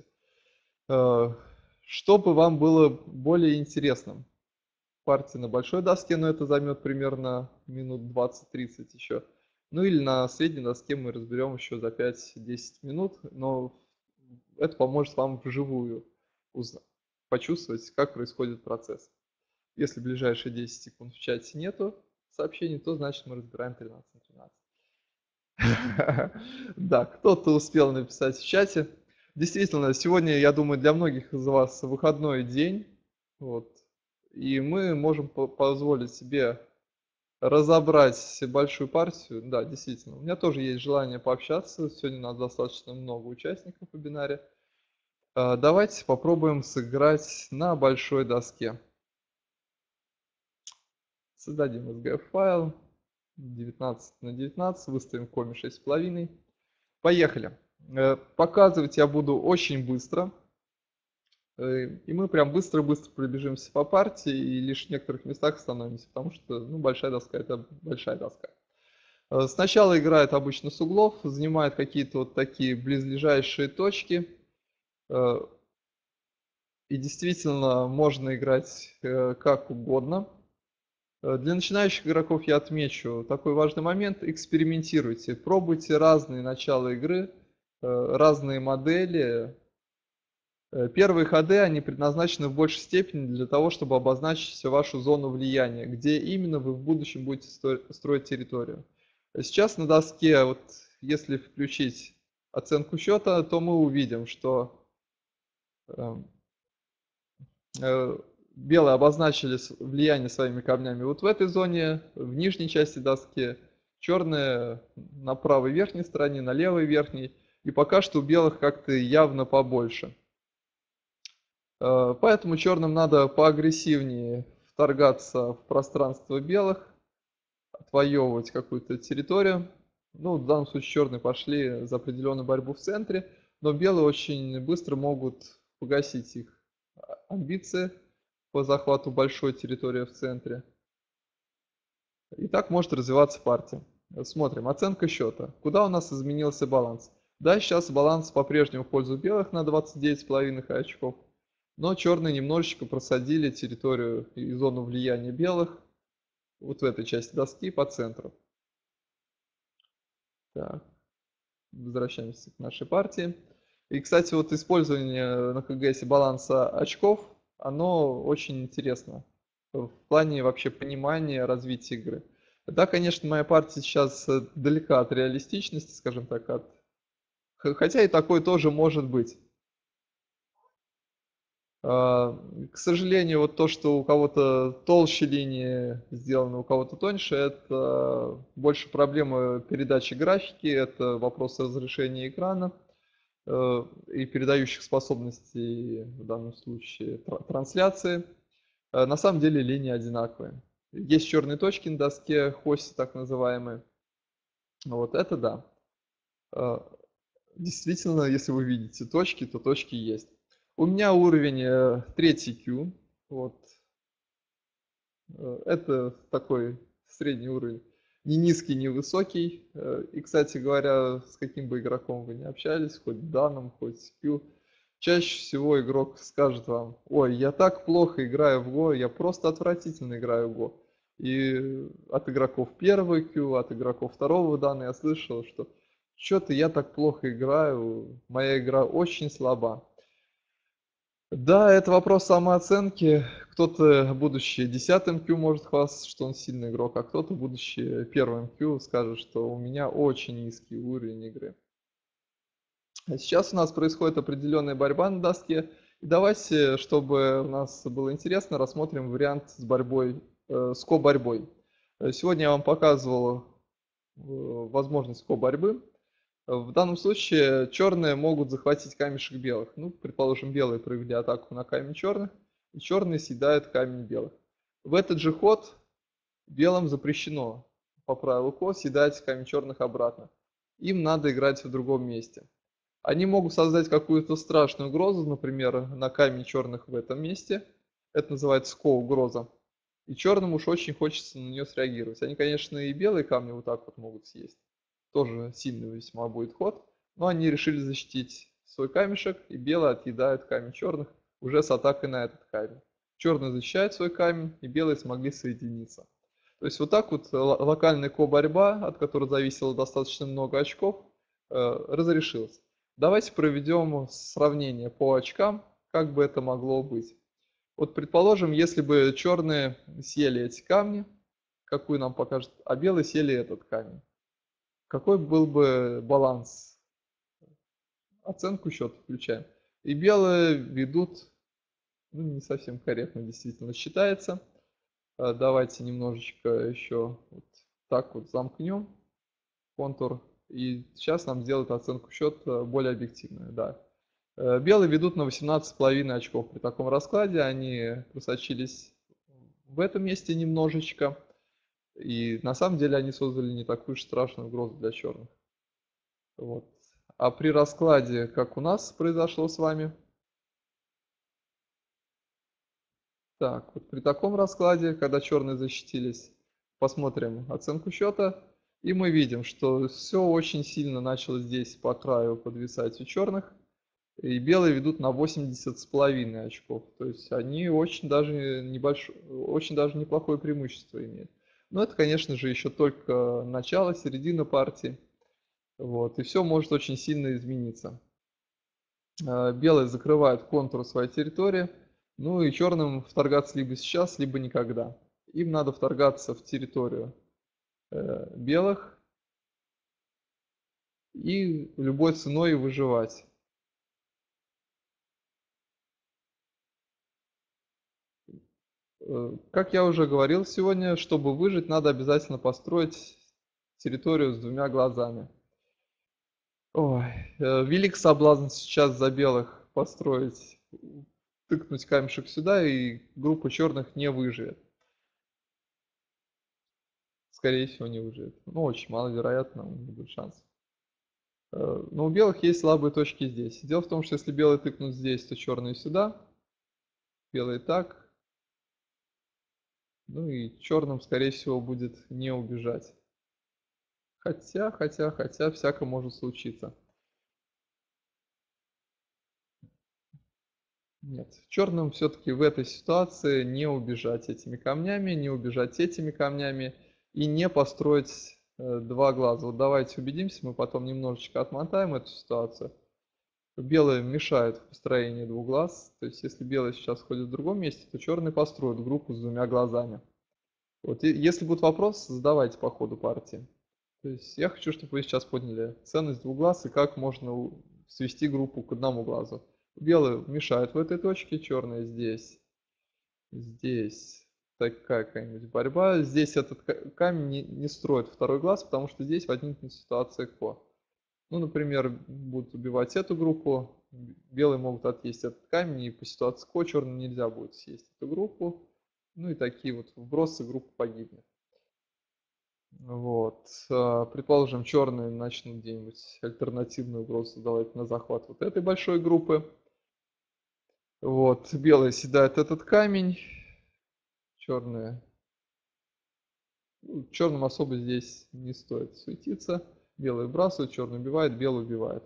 Чтобы вам было более интересным? Партия на большой доске, но это займет примерно минут 20-30 еще. Ну или на средней доске мы разберем еще за 5-10 минут, но это поможет вам вживую почувствовать, как происходит процесс. Если ближайшие 10 секунд в чате нету сообщений, то значит мы разбираем 13 на 13. Да, кто-то успел написать в чате. Действительно, сегодня, я думаю, для многих из вас выходной день. Вот. И мы можем позволить себе разобрать большую партию. Да, действительно. У меня тоже есть желание пообщаться. Сегодня у нас достаточно много участников в вебинаре. Давайте попробуем сыграть на большой доске. Создадим SGF-файл 19 на 19, выставим коми 6,5. Поехали. Показывать я буду очень быстро. И мы прям быстро-быстро пробежимся по партии и лишь в некоторых местах остановимся, потому что большая доска это большая доска. Сначала играет обычно с углов, занимает какие-то вот такие близлежащие точки. И действительно можно играть как угодно. Для начинающих игроков я отмечу такой важный момент. Экспериментируйте, пробуйте разные начала игры, разные модели. Первые ходы, они предназначены в большей степени для того, чтобы обозначить вашу зону влияния, где именно вы в будущем будете строить территорию. Сейчас на доске, вот если включить оценку счета, то мы увидим, что белые обозначили влияние своими камнями вот в этой зоне, в нижней части доски, черные на правой верхней стороне, на левой верхней, и пока что у белых как-то явно побольше. Поэтому черным надо поагрессивнее вторгаться в пространство белых, отвоевывать какую-то территорию. Ну, в данном случае черные пошли за определенную борьбу в центре, но белые очень быстро могут погасить их амбиции по захвату большой территории в центре. И так может развиваться партия. Смотрим, оценка счета. Куда у нас изменился баланс? Да, сейчас баланс по-прежнему в пользу белых на 29,5 очков, но черные немножечко просадили территорию и зону влияния белых вот в этой части доски по центру. Так, возвращаемся к нашей партии. И, кстати, вот использование на КГС баланса очков, оно очень интересно в плане вообще понимания развития игры. Да, конечно, моя партия сейчас далека от реалистичности, скажем так, хотя и такое тоже может быть. К сожалению, вот то, что у кого-то толще линии сделаны, у кого-то тоньше, это больше проблема передачи графики, это вопрос разрешения экрана и передающих способностей, в данном случае трансляции. На самом деле линии одинаковые. Есть черные точки на доске, хоси так называемые. Вот это да. Э, Действительно, если вы видите точки, то точки есть. У меня уровень третий Q. Вот. Это такой средний уровень. Не низкий, не высокий. И, кстати говоря, с каким бы игроком вы ни общались, хоть Даном, хоть с Q, чаще всего игрок скажет вам: ой, я так плохо играю в Го, я просто отвратительно играю в Го. И от игроков первого Q, от игроков второго Дана я слышал, что что-то я так плохо играю, моя игра очень слаба. Да, это вопрос самооценки. Кто-то, будучи 10-м Q, может хвастаться, что он сильный игрок, а кто-то, будучи первым Q, скажет, что у меня очень низкий уровень игры. А сейчас у нас происходит определенная борьба на доске. И давайте, чтобы у нас было интересно, рассмотрим вариант с борьбой, с ко-борьбой. Сегодня я вам показывал возможность ко-борьбы. В данном случае черные могут захватить камешек белых. Ну, предположим, белые провели атаку на камень черных, и черные съедают камень белых. В этот же ход белым запрещено по правилу ко съедать камень черных обратно. Им надо играть в другом месте. Они могут создать какую-то страшную угрозу, например, на камень черных в этом месте. Это называется ко-угроза. И черным уж очень хочется на нее среагировать. Они, конечно, и белые камни вот так вот могут съесть. Тоже сильный весьма будет ход. Но они решили защитить свой камешек, и белые отъедают камень черных уже с атакой на этот камень. Черные защищают свой камень, и белые смогли соединиться. То есть вот так вот локальная ко-борьба, от которой зависело достаточно много очков, разрешилась. Давайте проведем сравнение по очкам, как бы это могло быть. Вот предположим, если бы черные съели эти камни, какую нам покажет, а белые съели этот камень. Какой был бы баланс? Оценку счета включаем. И белые ведут, ну, не совсем корректно действительно считается. Давайте немножечко еще вот так вот замкнем контур. И сейчас нам сделают оценку счета более объективную. Да. Белые ведут на 18,5 очков при таком раскладе. Они просочились в этом месте немножечко. И на самом деле они создали не такую уж страшную угрозу для черных. Вот. А при раскладе, как у нас произошло с вами, так, вот при таком раскладе, когда черные защитились, посмотрим оценку счета, и мы видим, что все очень сильно начало здесь по краю подвисать у черных, и белые ведут на 80,5 очков. То есть они очень даже очень даже неплохое преимущество имеют. Но это, конечно же, еще только начало, середина партии. Вот, и все может очень сильно измениться. Белые закрывают контур своей территории. Ну и черным вторгаться либо сейчас, либо никогда. Им надо вторгаться в территорию белых и любой ценой выживать. Как я уже говорил сегодня, чтобы выжить, надо обязательно построить территорию с двумя глазами. Ой, велик соблазн сейчас за белых построить, тыкнуть камешек сюда, и группа черных не выживет. скорее всего, не выживет. Ну, очень маловероятно, не будет шансов. Но у белых есть слабые точки здесь. Дело в том, что если белые тыкнут здесь, то черные сюда, белые так. Ну и черным, скорее всего, будет не убежать. Хотя, всяко может случиться. Нет, черным все-таки в этой ситуации не убежать этими камнями, не убежать этими камнями и не построить два глаза. Вот давайте убедимся, мы потом немножечко отмотаем эту ситуацию. Белые мешают в построении двух глаз. То есть, если белые сейчас ходят в другом месте, то черные построят группу с двумя глазами. Вот, и если будут вопросы, задавайте по ходу партии. То есть, я хочу, чтобы вы сейчас поняли ценность двух глаз и как можно свести группу к одному глазу. Белые мешают в этой точке, черные здесь. Здесь такая какая-нибудь борьба. Здесь этот камень не строит второй глаз, потому что здесь возникнет ситуация ко. Ну, например, будут убивать эту группу, белые могут отъесть этот камень, и по ситуации ко черным нельзя будет съесть эту группу. Ну и такие вот вбросы, группа погибнет. Вот. Предположим, черные начнут где-нибудь альтернативную угрозу создавать на захват вот этой большой группы. Вот. Белые съедают этот камень. Черные. Ну, черным особо здесь не стоит суетиться. Белые вбрасывают, черный убивает, белый убивает.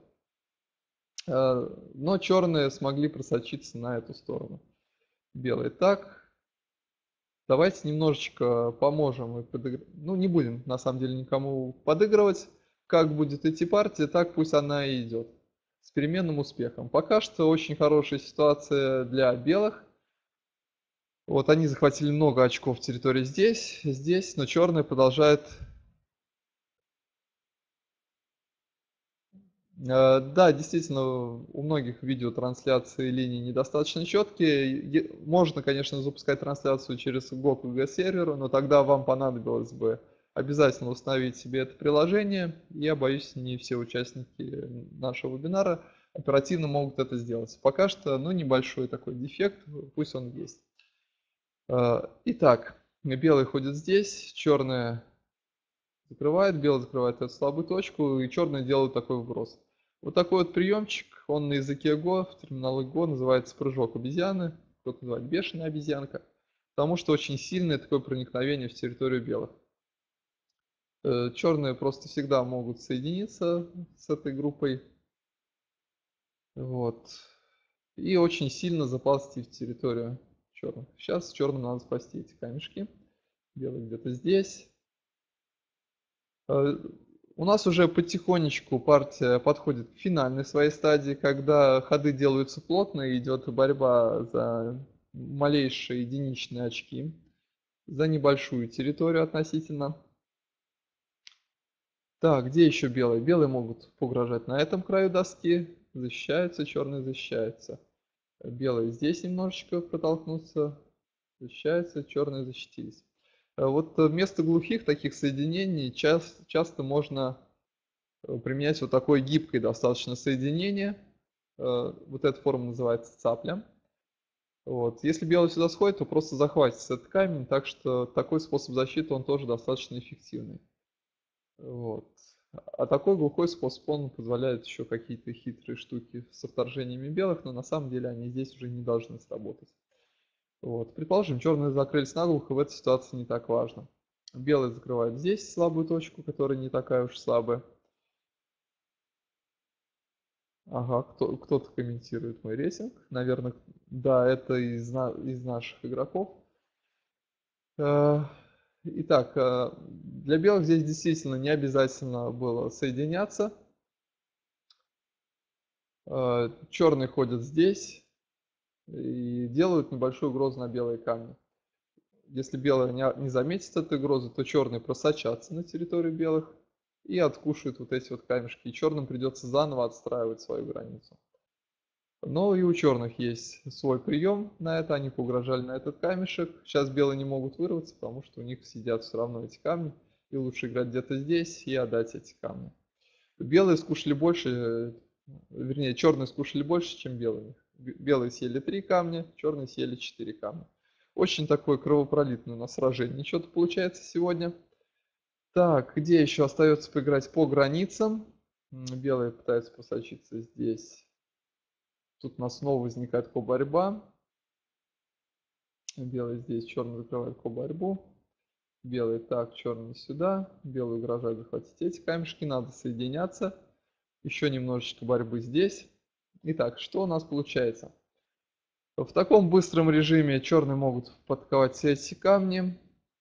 Но черные смогли просочиться на эту сторону. Белые так. Давайте немножечко поможем и ну, не будем на самом деле никому подыгрывать. Как будет идти партия, так пусть она и идет. С переменным успехом. Пока что очень хорошая ситуация для белых. Вот они захватили много очков территории здесь, но черные продолжают. Да, действительно, у многих видеотрансляции линии недостаточно четкие. Можно, конечно, запускать трансляцию через GoKG сервер, но тогда вам понадобилось бы обязательно установить себе это приложение. Я боюсь, не все участники нашего вебинара оперативно могут это сделать. Пока что, ну, небольшой такой дефект, пусть он есть. Итак, белый ходит здесь, черные закрывает, белый закрывает эту слабую точку, и черные делают такой вброс. Вот такой вот приемчик, он на языке Go, в терминологии Go называется прыжок обезьяны, кто-то называет бешеная обезьянка, потому что очень сильное такое проникновение в территорию белых. Черные просто всегда могут соединиться с этой группой, вот, и очень сильно заползти в территорию черных. Сейчас черным надо спасти эти камешки, белый где-то здесь. У нас уже потихонечку партия подходит к финальной своей стадии, когда ходы делаются плотно и идет борьба за малейшие единичные очки, за небольшую территорию относительно. Так, где еще белые? Белые могут угрожать на этом краю доски, защищаются, черные защищаются. Белые здесь немножечко протолкнутся, защищаются, черные защитились. Вот вместо глухих таких соединений часто можно применять вот такое гибкое достаточно соединение. Вот эта форма называется цапля. Вот. Если белый сюда сходит, то просто захватится этот камень, так что такой способ защиты, он тоже достаточно эффективный. Вот. А такой глухой способ, он позволяет еще какие-то хитрые штуки со вторжениями белых, но на самом деле они здесь уже не должны сработать. Вот. Предположим, черные закрылись наглухо, в этой ситуации не так важно. Белые закрывают здесь слабую точку, которая не такая уж слабая. Ага, кто-то комментирует мой рейтинг. Наверное, да, это из наших игроков. Итак, для белых здесь действительно не обязательно было соединяться. Черные ходят здесь и делают небольшую угрозу на белые камни. Если белые не заметят эту угрозу, то черные просочатся на территорию белых и откушают вот эти вот камешки. И черным придется заново отстраивать свою границу. Но и у черных есть свой прием на это, они поугрожали на этот камешек. Сейчас белые не могут вырваться, потому что у них сидят все равно эти камни. И лучше играть где-то здесь и отдать эти камни. Белые скушали больше, вернее, черные скушали больше, чем белые. Белые съели 3 камня, черные съели 4 камня. Очень такое кровопролитное у нас сражение. Что-то получается сегодня. Так, где еще остается поиграть по границам? Белые пытаются просочиться здесь. Тут у нас снова возникает ко-борьба. Белый здесь, черный закрывает ко-борьбу. Белый так, черный сюда. Белый угрожает захватить эти камешки. Надо соединяться. Еще немножечко борьбы здесь. Итак, что у нас получается? В таком быстром режиме черные могут подковать все эти камни.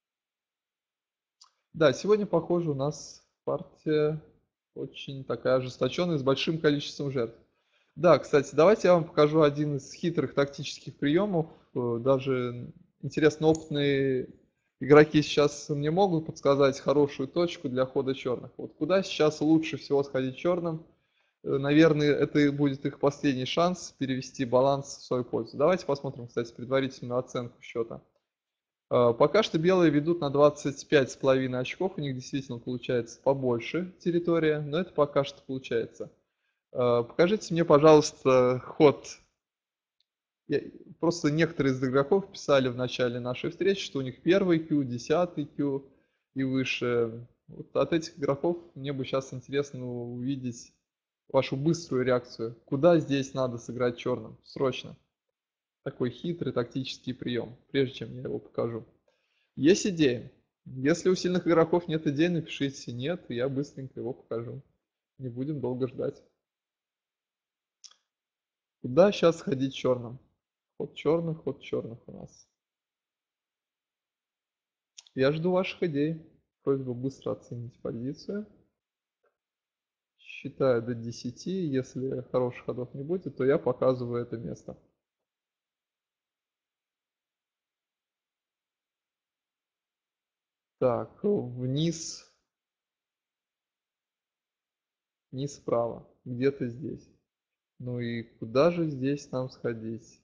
Да, сегодня, похоже, у нас партия очень такая ожесточенная, с большим количеством жертв. Да, кстати, давайте я вам покажу один из хитрых тактических приемов. Даже, интересно, опытные игроки сейчас мне могут подсказать хорошую точку для хода черных. Вот куда сейчас лучше всего сходить черным? Наверное, это и будет их последний шанс перевести баланс в свою пользу. Давайте посмотрим, кстати, предварительную оценку счета. Пока что белые ведут на 25,5 очков. У них действительно получается побольше территория, но это пока что получается. Покажите мне, пожалуйста, ход. Просто некоторые из игроков писали в начале нашей встречи, что у них первый Q, 10-й Q и выше. Вот от этих игроков мне бы сейчас интересно увидеть вашу быструю реакцию. Куда здесь надо сыграть черным? Срочно. Такой хитрый тактический прием, прежде чем я его покажу. Есть идеи? Если у сильных игроков нет идей, напишите нет, и я быстренько его покажу. Не будем долго ждать. Куда сейчас ходить черным? Ход черных у нас. Я жду ваших идей. Просьба быстро оценить позицию. Считаю до 10. Если хороших ходов не будет, то я показываю это место. Так, вниз. Вниз справа. Где-то здесь. Ну и куда же здесь нам сходить?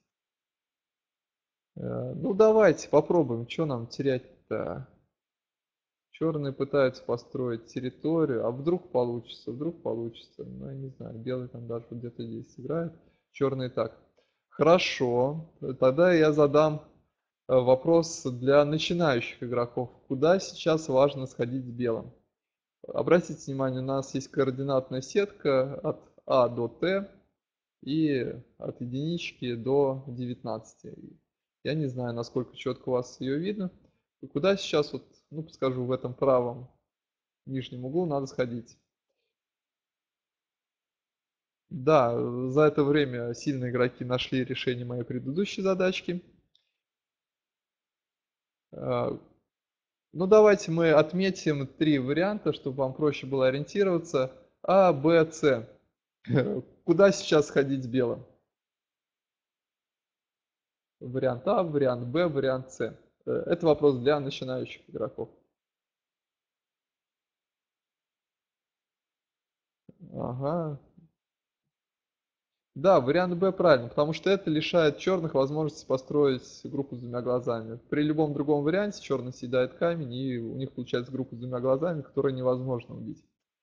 Ну давайте попробуем. Что нам терять-то? Черные пытаются построить территорию. А вдруг получится? Вдруг получится. Ну, я не знаю. Белый там даже где-то здесь играет. Черный так. Хорошо. Тогда я задам вопрос для начинающих игроков. Куда сейчас важно сходить с белым? Обратите внимание, у нас есть координатная сетка от А до Т и от единички до 19. Я не знаю, насколько четко у вас ее видно. И куда сейчас, вот, ну, подскажу, в этом правом нижнем углу надо сходить. Да, за это время сильные игроки нашли решение моей предыдущей задачки. Ну, давайте мы отметим три варианта, чтобы вам проще было ориентироваться. А, Б, С. Куда сейчас сходить белым? Вариант А, вариант Б, вариант С. Это вопрос для начинающих игроков. Ага. Да, вариант Б правильно, потому что это лишает черных возможности построить группу с двумя глазами. При любом другом варианте черный съедает камень, и у них получается группа с двумя глазами, которую невозможно убить.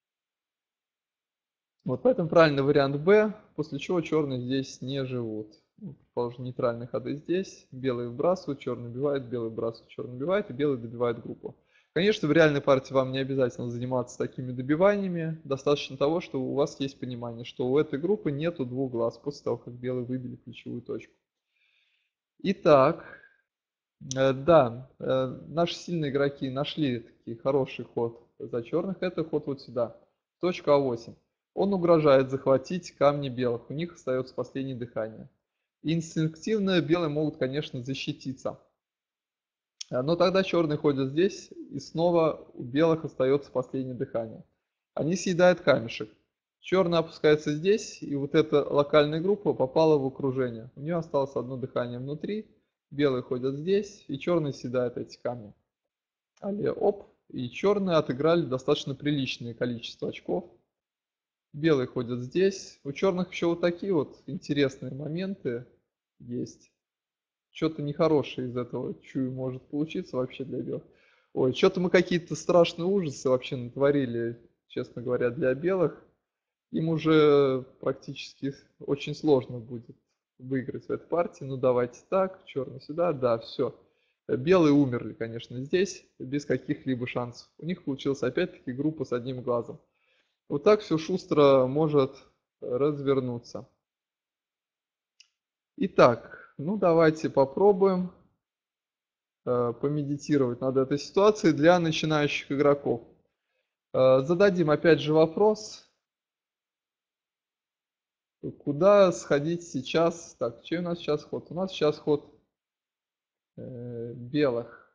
Вот поэтому правильный вариант Б, после чего черные здесь не живут. Ну, предположим, нейтральные ходы здесь, белые вбрасывают, черный убивает, белый вбрасывает, черный убивает, и белый добивает группу. Конечно, в реальной партии вам не обязательно заниматься такими добиваниями, достаточно того, что у вас есть понимание, что у этой группы нету двух глаз после того, как белые выбили ключевую точку. Итак, да, наши сильные игроки нашли таки хороший ход за черных. Это ход вот сюда. Точка А8. Он угрожает захватить камни белых. У них остается последнее дыхание. Инстинктивно белые могут, конечно, защититься. Но тогда черные ходят здесь, и снова у белых остается последнее дыхание. Они съедают камешек. Черный опускается здесь, и вот эта локальная группа попала в окружение. У нее осталось одно дыхание внутри. Белые ходят здесь, и черные съедают эти камни. Але оп, и черные отыграли достаточно приличное количество очков. Белые ходят здесь. У черных еще вот такие вот интересные моменты есть. Что-то нехорошее из этого, чую, может получиться вообще для белых. Ой, что-то мы какие-то страшные ужасы вообще натворили, честно говоря, для белых. Им уже практически очень сложно будет выиграть в этой партии. Ну давайте так, черный сюда, да, все. Белые умерли, конечно, здесь, без каких-либо шансов. У них получилась опять-таки группа с одним глазом. Вот так все шустро может развернуться. Итак, ну давайте попробуем помедитировать над этой ситуацией для начинающих игроков. Зададим опять же вопрос, куда сходить сейчас. Так, чей у нас сейчас ход? У нас сейчас ход белых.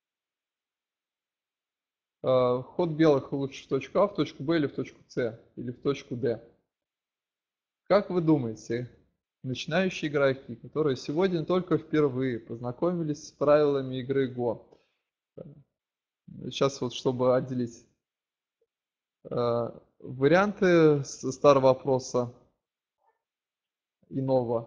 Ход белых лучше в точку А, в точку Б или в точку С, или в точку Д. Как вы думаете, начинающие игроки, которые сегодня только впервые познакомились с правилами игры Го, сейчас вот чтобы отделить варианты старого вопроса и нового.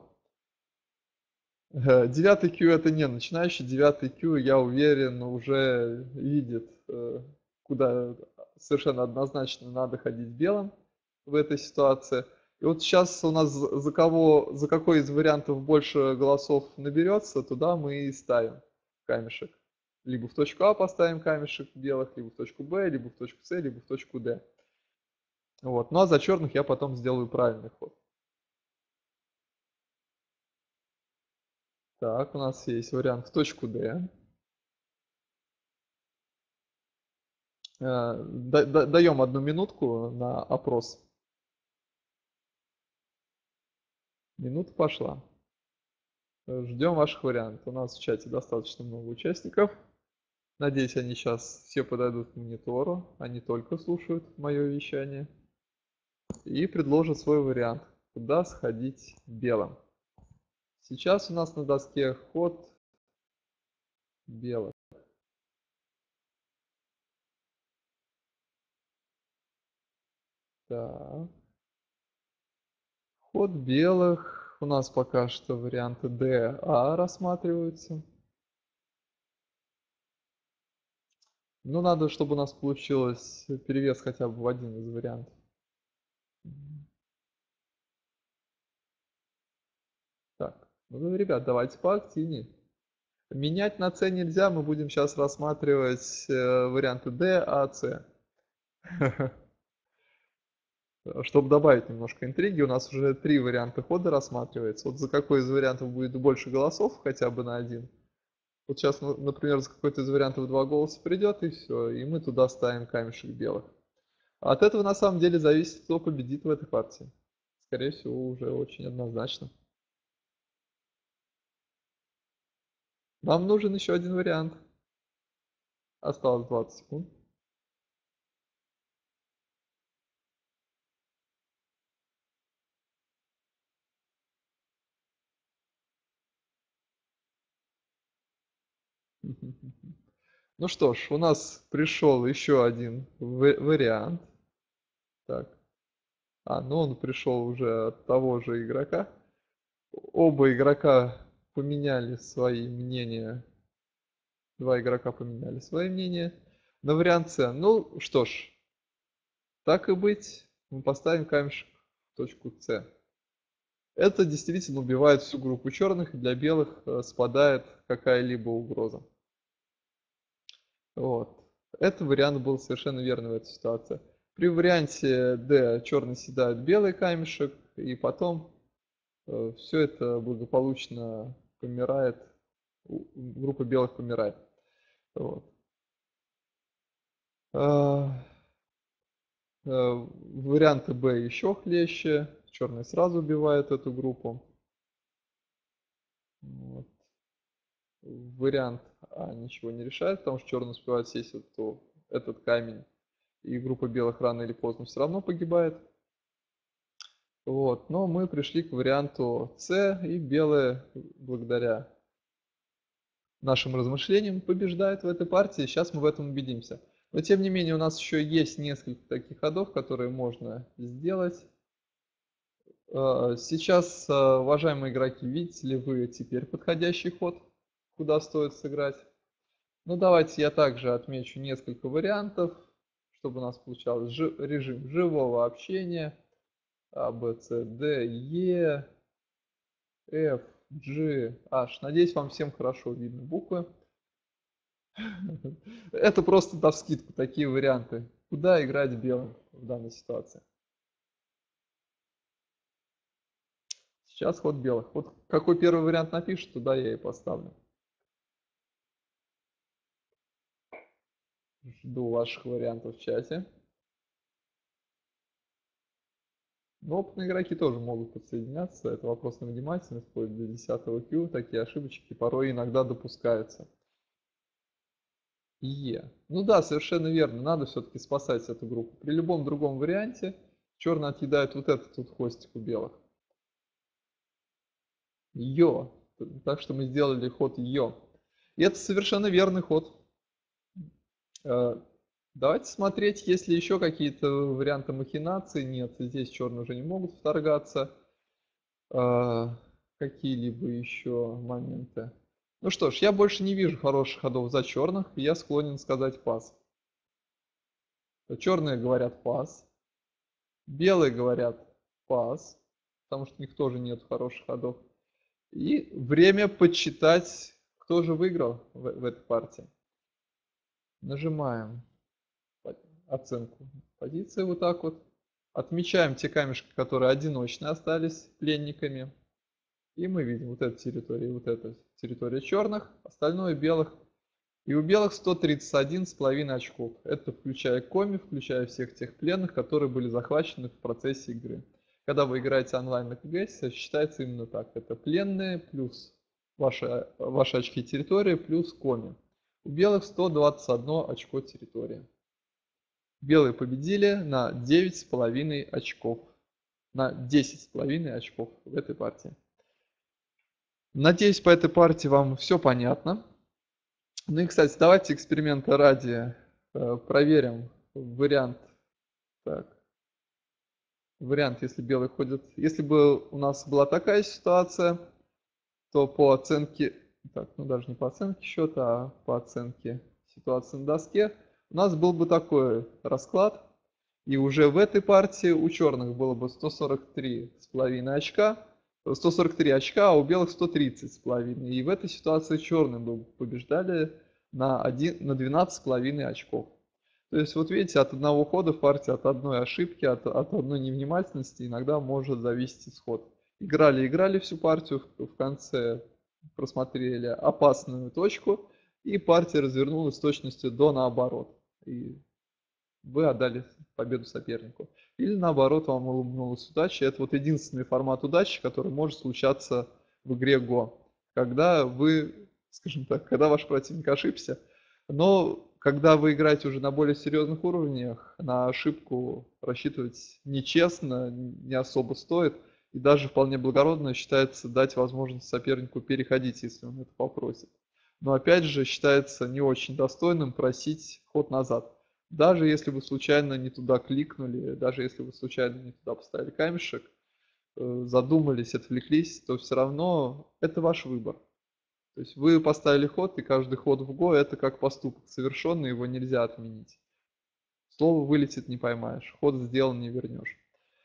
Девятый Q это не начинающий, девятый Q, я уверен, уже видит, куда совершенно однозначно надо ходить белым в этой ситуации. И вот сейчас у нас за какой из вариантов больше голосов наберется, туда мы и ставим камешек. Либо в точку А поставим камешек белых, либо в точку Б, либо в точку С, либо в точку Д. Вот. Ну а за черных я потом сделаю правильный ход. Так, у нас есть вариант в точку D. Даем одну минутку на опрос. Минута пошла. Ждем ваших вариантов. У нас в чате достаточно много участников. Надеюсь, они сейчас все подойдут к монитору, они только слушают мое вещание. И предложат свой вариант, куда сходить белым. Сейчас у нас на доске ход белых. Так. Ход белых. У нас пока что варианты D, А рассматриваются. Ну, надо, чтобы у нас получилось перевес хотя бы в один из вариантов. Так, ну, ребят, давайте поактивнее. Менять на С нельзя, мы будем сейчас рассматривать варианты D, А, С. Чтобы добавить немножко интриги, у нас уже 3 варианта хода рассматривается. Вот за какой из вариантов будет больше голосов, хотя бы на один. Вот сейчас, например, за какой-то из вариантов 2 голоса придет, и все, и мы туда ставим камешек белых. От этого на самом деле зависит, кто победит в этой партии. Скорее всего, уже очень однозначно. Нам нужен еще один вариант. Осталось 20 секунд. Ну что ж, у нас пришел еще один вариант. Так. Ну он пришел уже от того же игрока. Оба игрока поменяли свои мнения. Два игрока поменяли свои мнения на вариант С. Ну что ж, так и быть, мы поставим камешек в точку С. Это действительно убивает всю группу черных, и для белых спадает какая-либо угроза. Вот. Этот вариант был совершенно верный в этой ситуации. При варианте D черный съедает белый камешек, и потом все это благополучно помирает, группа белых помирает. Вот. А, Варианты Б еще хлеще, черный сразу убивает эту группу. Вот. Вариант А ничего не решает, потому что черный успевает сесть этот камень, и группа белых рано или поздно все равно погибает. Вот, но мы пришли к варианту С, и белые, благодаря нашим размышлениям, побеждают в этой партии. Сейчас мы в этом убедимся. Но тем не менее у нас еще есть несколько таких ходов, которые можно сделать. Сейчас, уважаемые игроки, видите ли вы теперь подходящий ход, куда стоит сыграть? Ну, давайте я также отмечу несколько вариантов, чтобы у нас получалось режим живого общения. А, Б, С, Д, Е, F, G, H. Надеюсь, вам всем хорошо видно буквы. Это просто навскидку такие варианты. Куда играть белым в данной ситуации? Сейчас ход белых. Вот какой первый вариант напишет, туда я и поставлю. Жду ваших вариантов в чате. Но опытные игроки тоже могут подсоединяться. Это вопрос на внимательность. Вплоть до 10 Q такие ошибочки порой иногда допускаются. Е. Ну да, совершенно верно. Надо все-таки спасать эту группу. При любом другом варианте черные отъедают вот этот тут хвостик у белых. Йо. Так что мы сделали ход Йо. И это совершенно верный ход. Давайте смотреть, есть ли еще какие-то варианты махинаций. Нет, здесь черные уже не могут вторгаться. Какие-либо еще моменты. Ну что ж, я больше не вижу хороших ходов за черных. Я склонен сказать пас. Черные говорят пас. Белые говорят пас. Потому что у них тоже нет хороших ходов. И время подсчитать, кто же выиграл в этой партии. Нажимаем оценку позиции вот так вот. Отмечаем те камешки, которые одиночно остались пленниками. И мы видим вот эту территорию, вот эта территория черных, остальное белых. И у белых 131,5 очков. Это включая коми, включая всех тех пленных, которые были захвачены в процессе игры. Когда вы играете онлайн на КГС, считается именно так. Это пленные плюс ваши очки территории плюс коми. У белых 121 очко территории. Белые победили на 9,5 очков. На 10,5 очков в этой партии. Надеюсь, по этой партии вам все понятно. Ну и, кстати, давайте эксперимента ради проверим вариант. Так, вариант, если белый ходит. Если бы у нас была такая ситуация, то по оценке, так, ну даже не по оценке счета, а по оценке ситуации на доске, у нас был бы такой расклад. И уже в этой партии у черных было бы 143,5 очка, 143 очка, а у белых 130,5. И в этой ситуации черные бы побеждали на 12,5 очков. То есть, вот видите, от одного хода в партии, от одной ошибки, от одной невнимательности иногда может зависеть исход. Играли всю партию, в конце просмотрели опасную точку, и партия развернулась с точностью до наоборот. И вы отдали победу сопернику. Или наоборот, вам улыбнулась удача. Это вот единственный формат удачи, который может случаться в игре Го. Когда вы, скажем так, когда ваш противник ошибся. Но когда вы играете уже на более серьезных уровнях, на ошибку рассчитывать нечестно, не особо стоит. И даже вполне благородно считается дать возможность сопернику переходить, если он это попросит. Но опять же считается не очень достойным просить ход назад. Даже если вы случайно не туда кликнули, даже если вы случайно не туда поставили камешек, задумались, отвлеклись, то все равно это ваш выбор. То есть вы поставили ход, и каждый ход в Го это как поступок совершенный, его нельзя отменить. Слово вылетит, не поймаешь, ход сделан, не вернешь.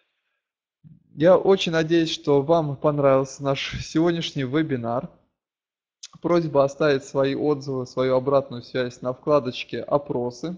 Я очень надеюсь, что вам понравился наш сегодняшний вебинар. Просьба оставить свои отзывы, свою обратную связь на вкладочке «Опросы».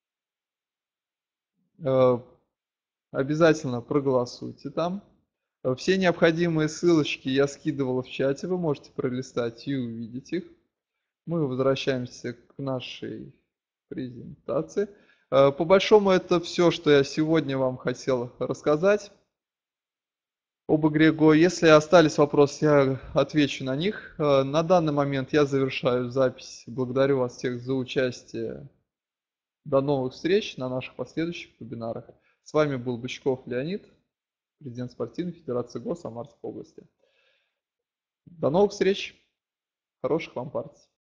Обязательно проголосуйте там. Все необходимые ссылочки я скидывал в чате, вы можете пролистать и увидеть их. Мы возвращаемся к нашей презентации. По большому это все, что я сегодня вам хотел рассказать об игре Go. Если остались вопросы, я отвечу на них. На данный момент я завершаю запись. Благодарю вас всех за участие. До новых встреч на наших последующих вебинарах. С вами был Бычков Леонид, президент Спортивной Федерации Го Самарской области. До новых встреч, хороших вам партий.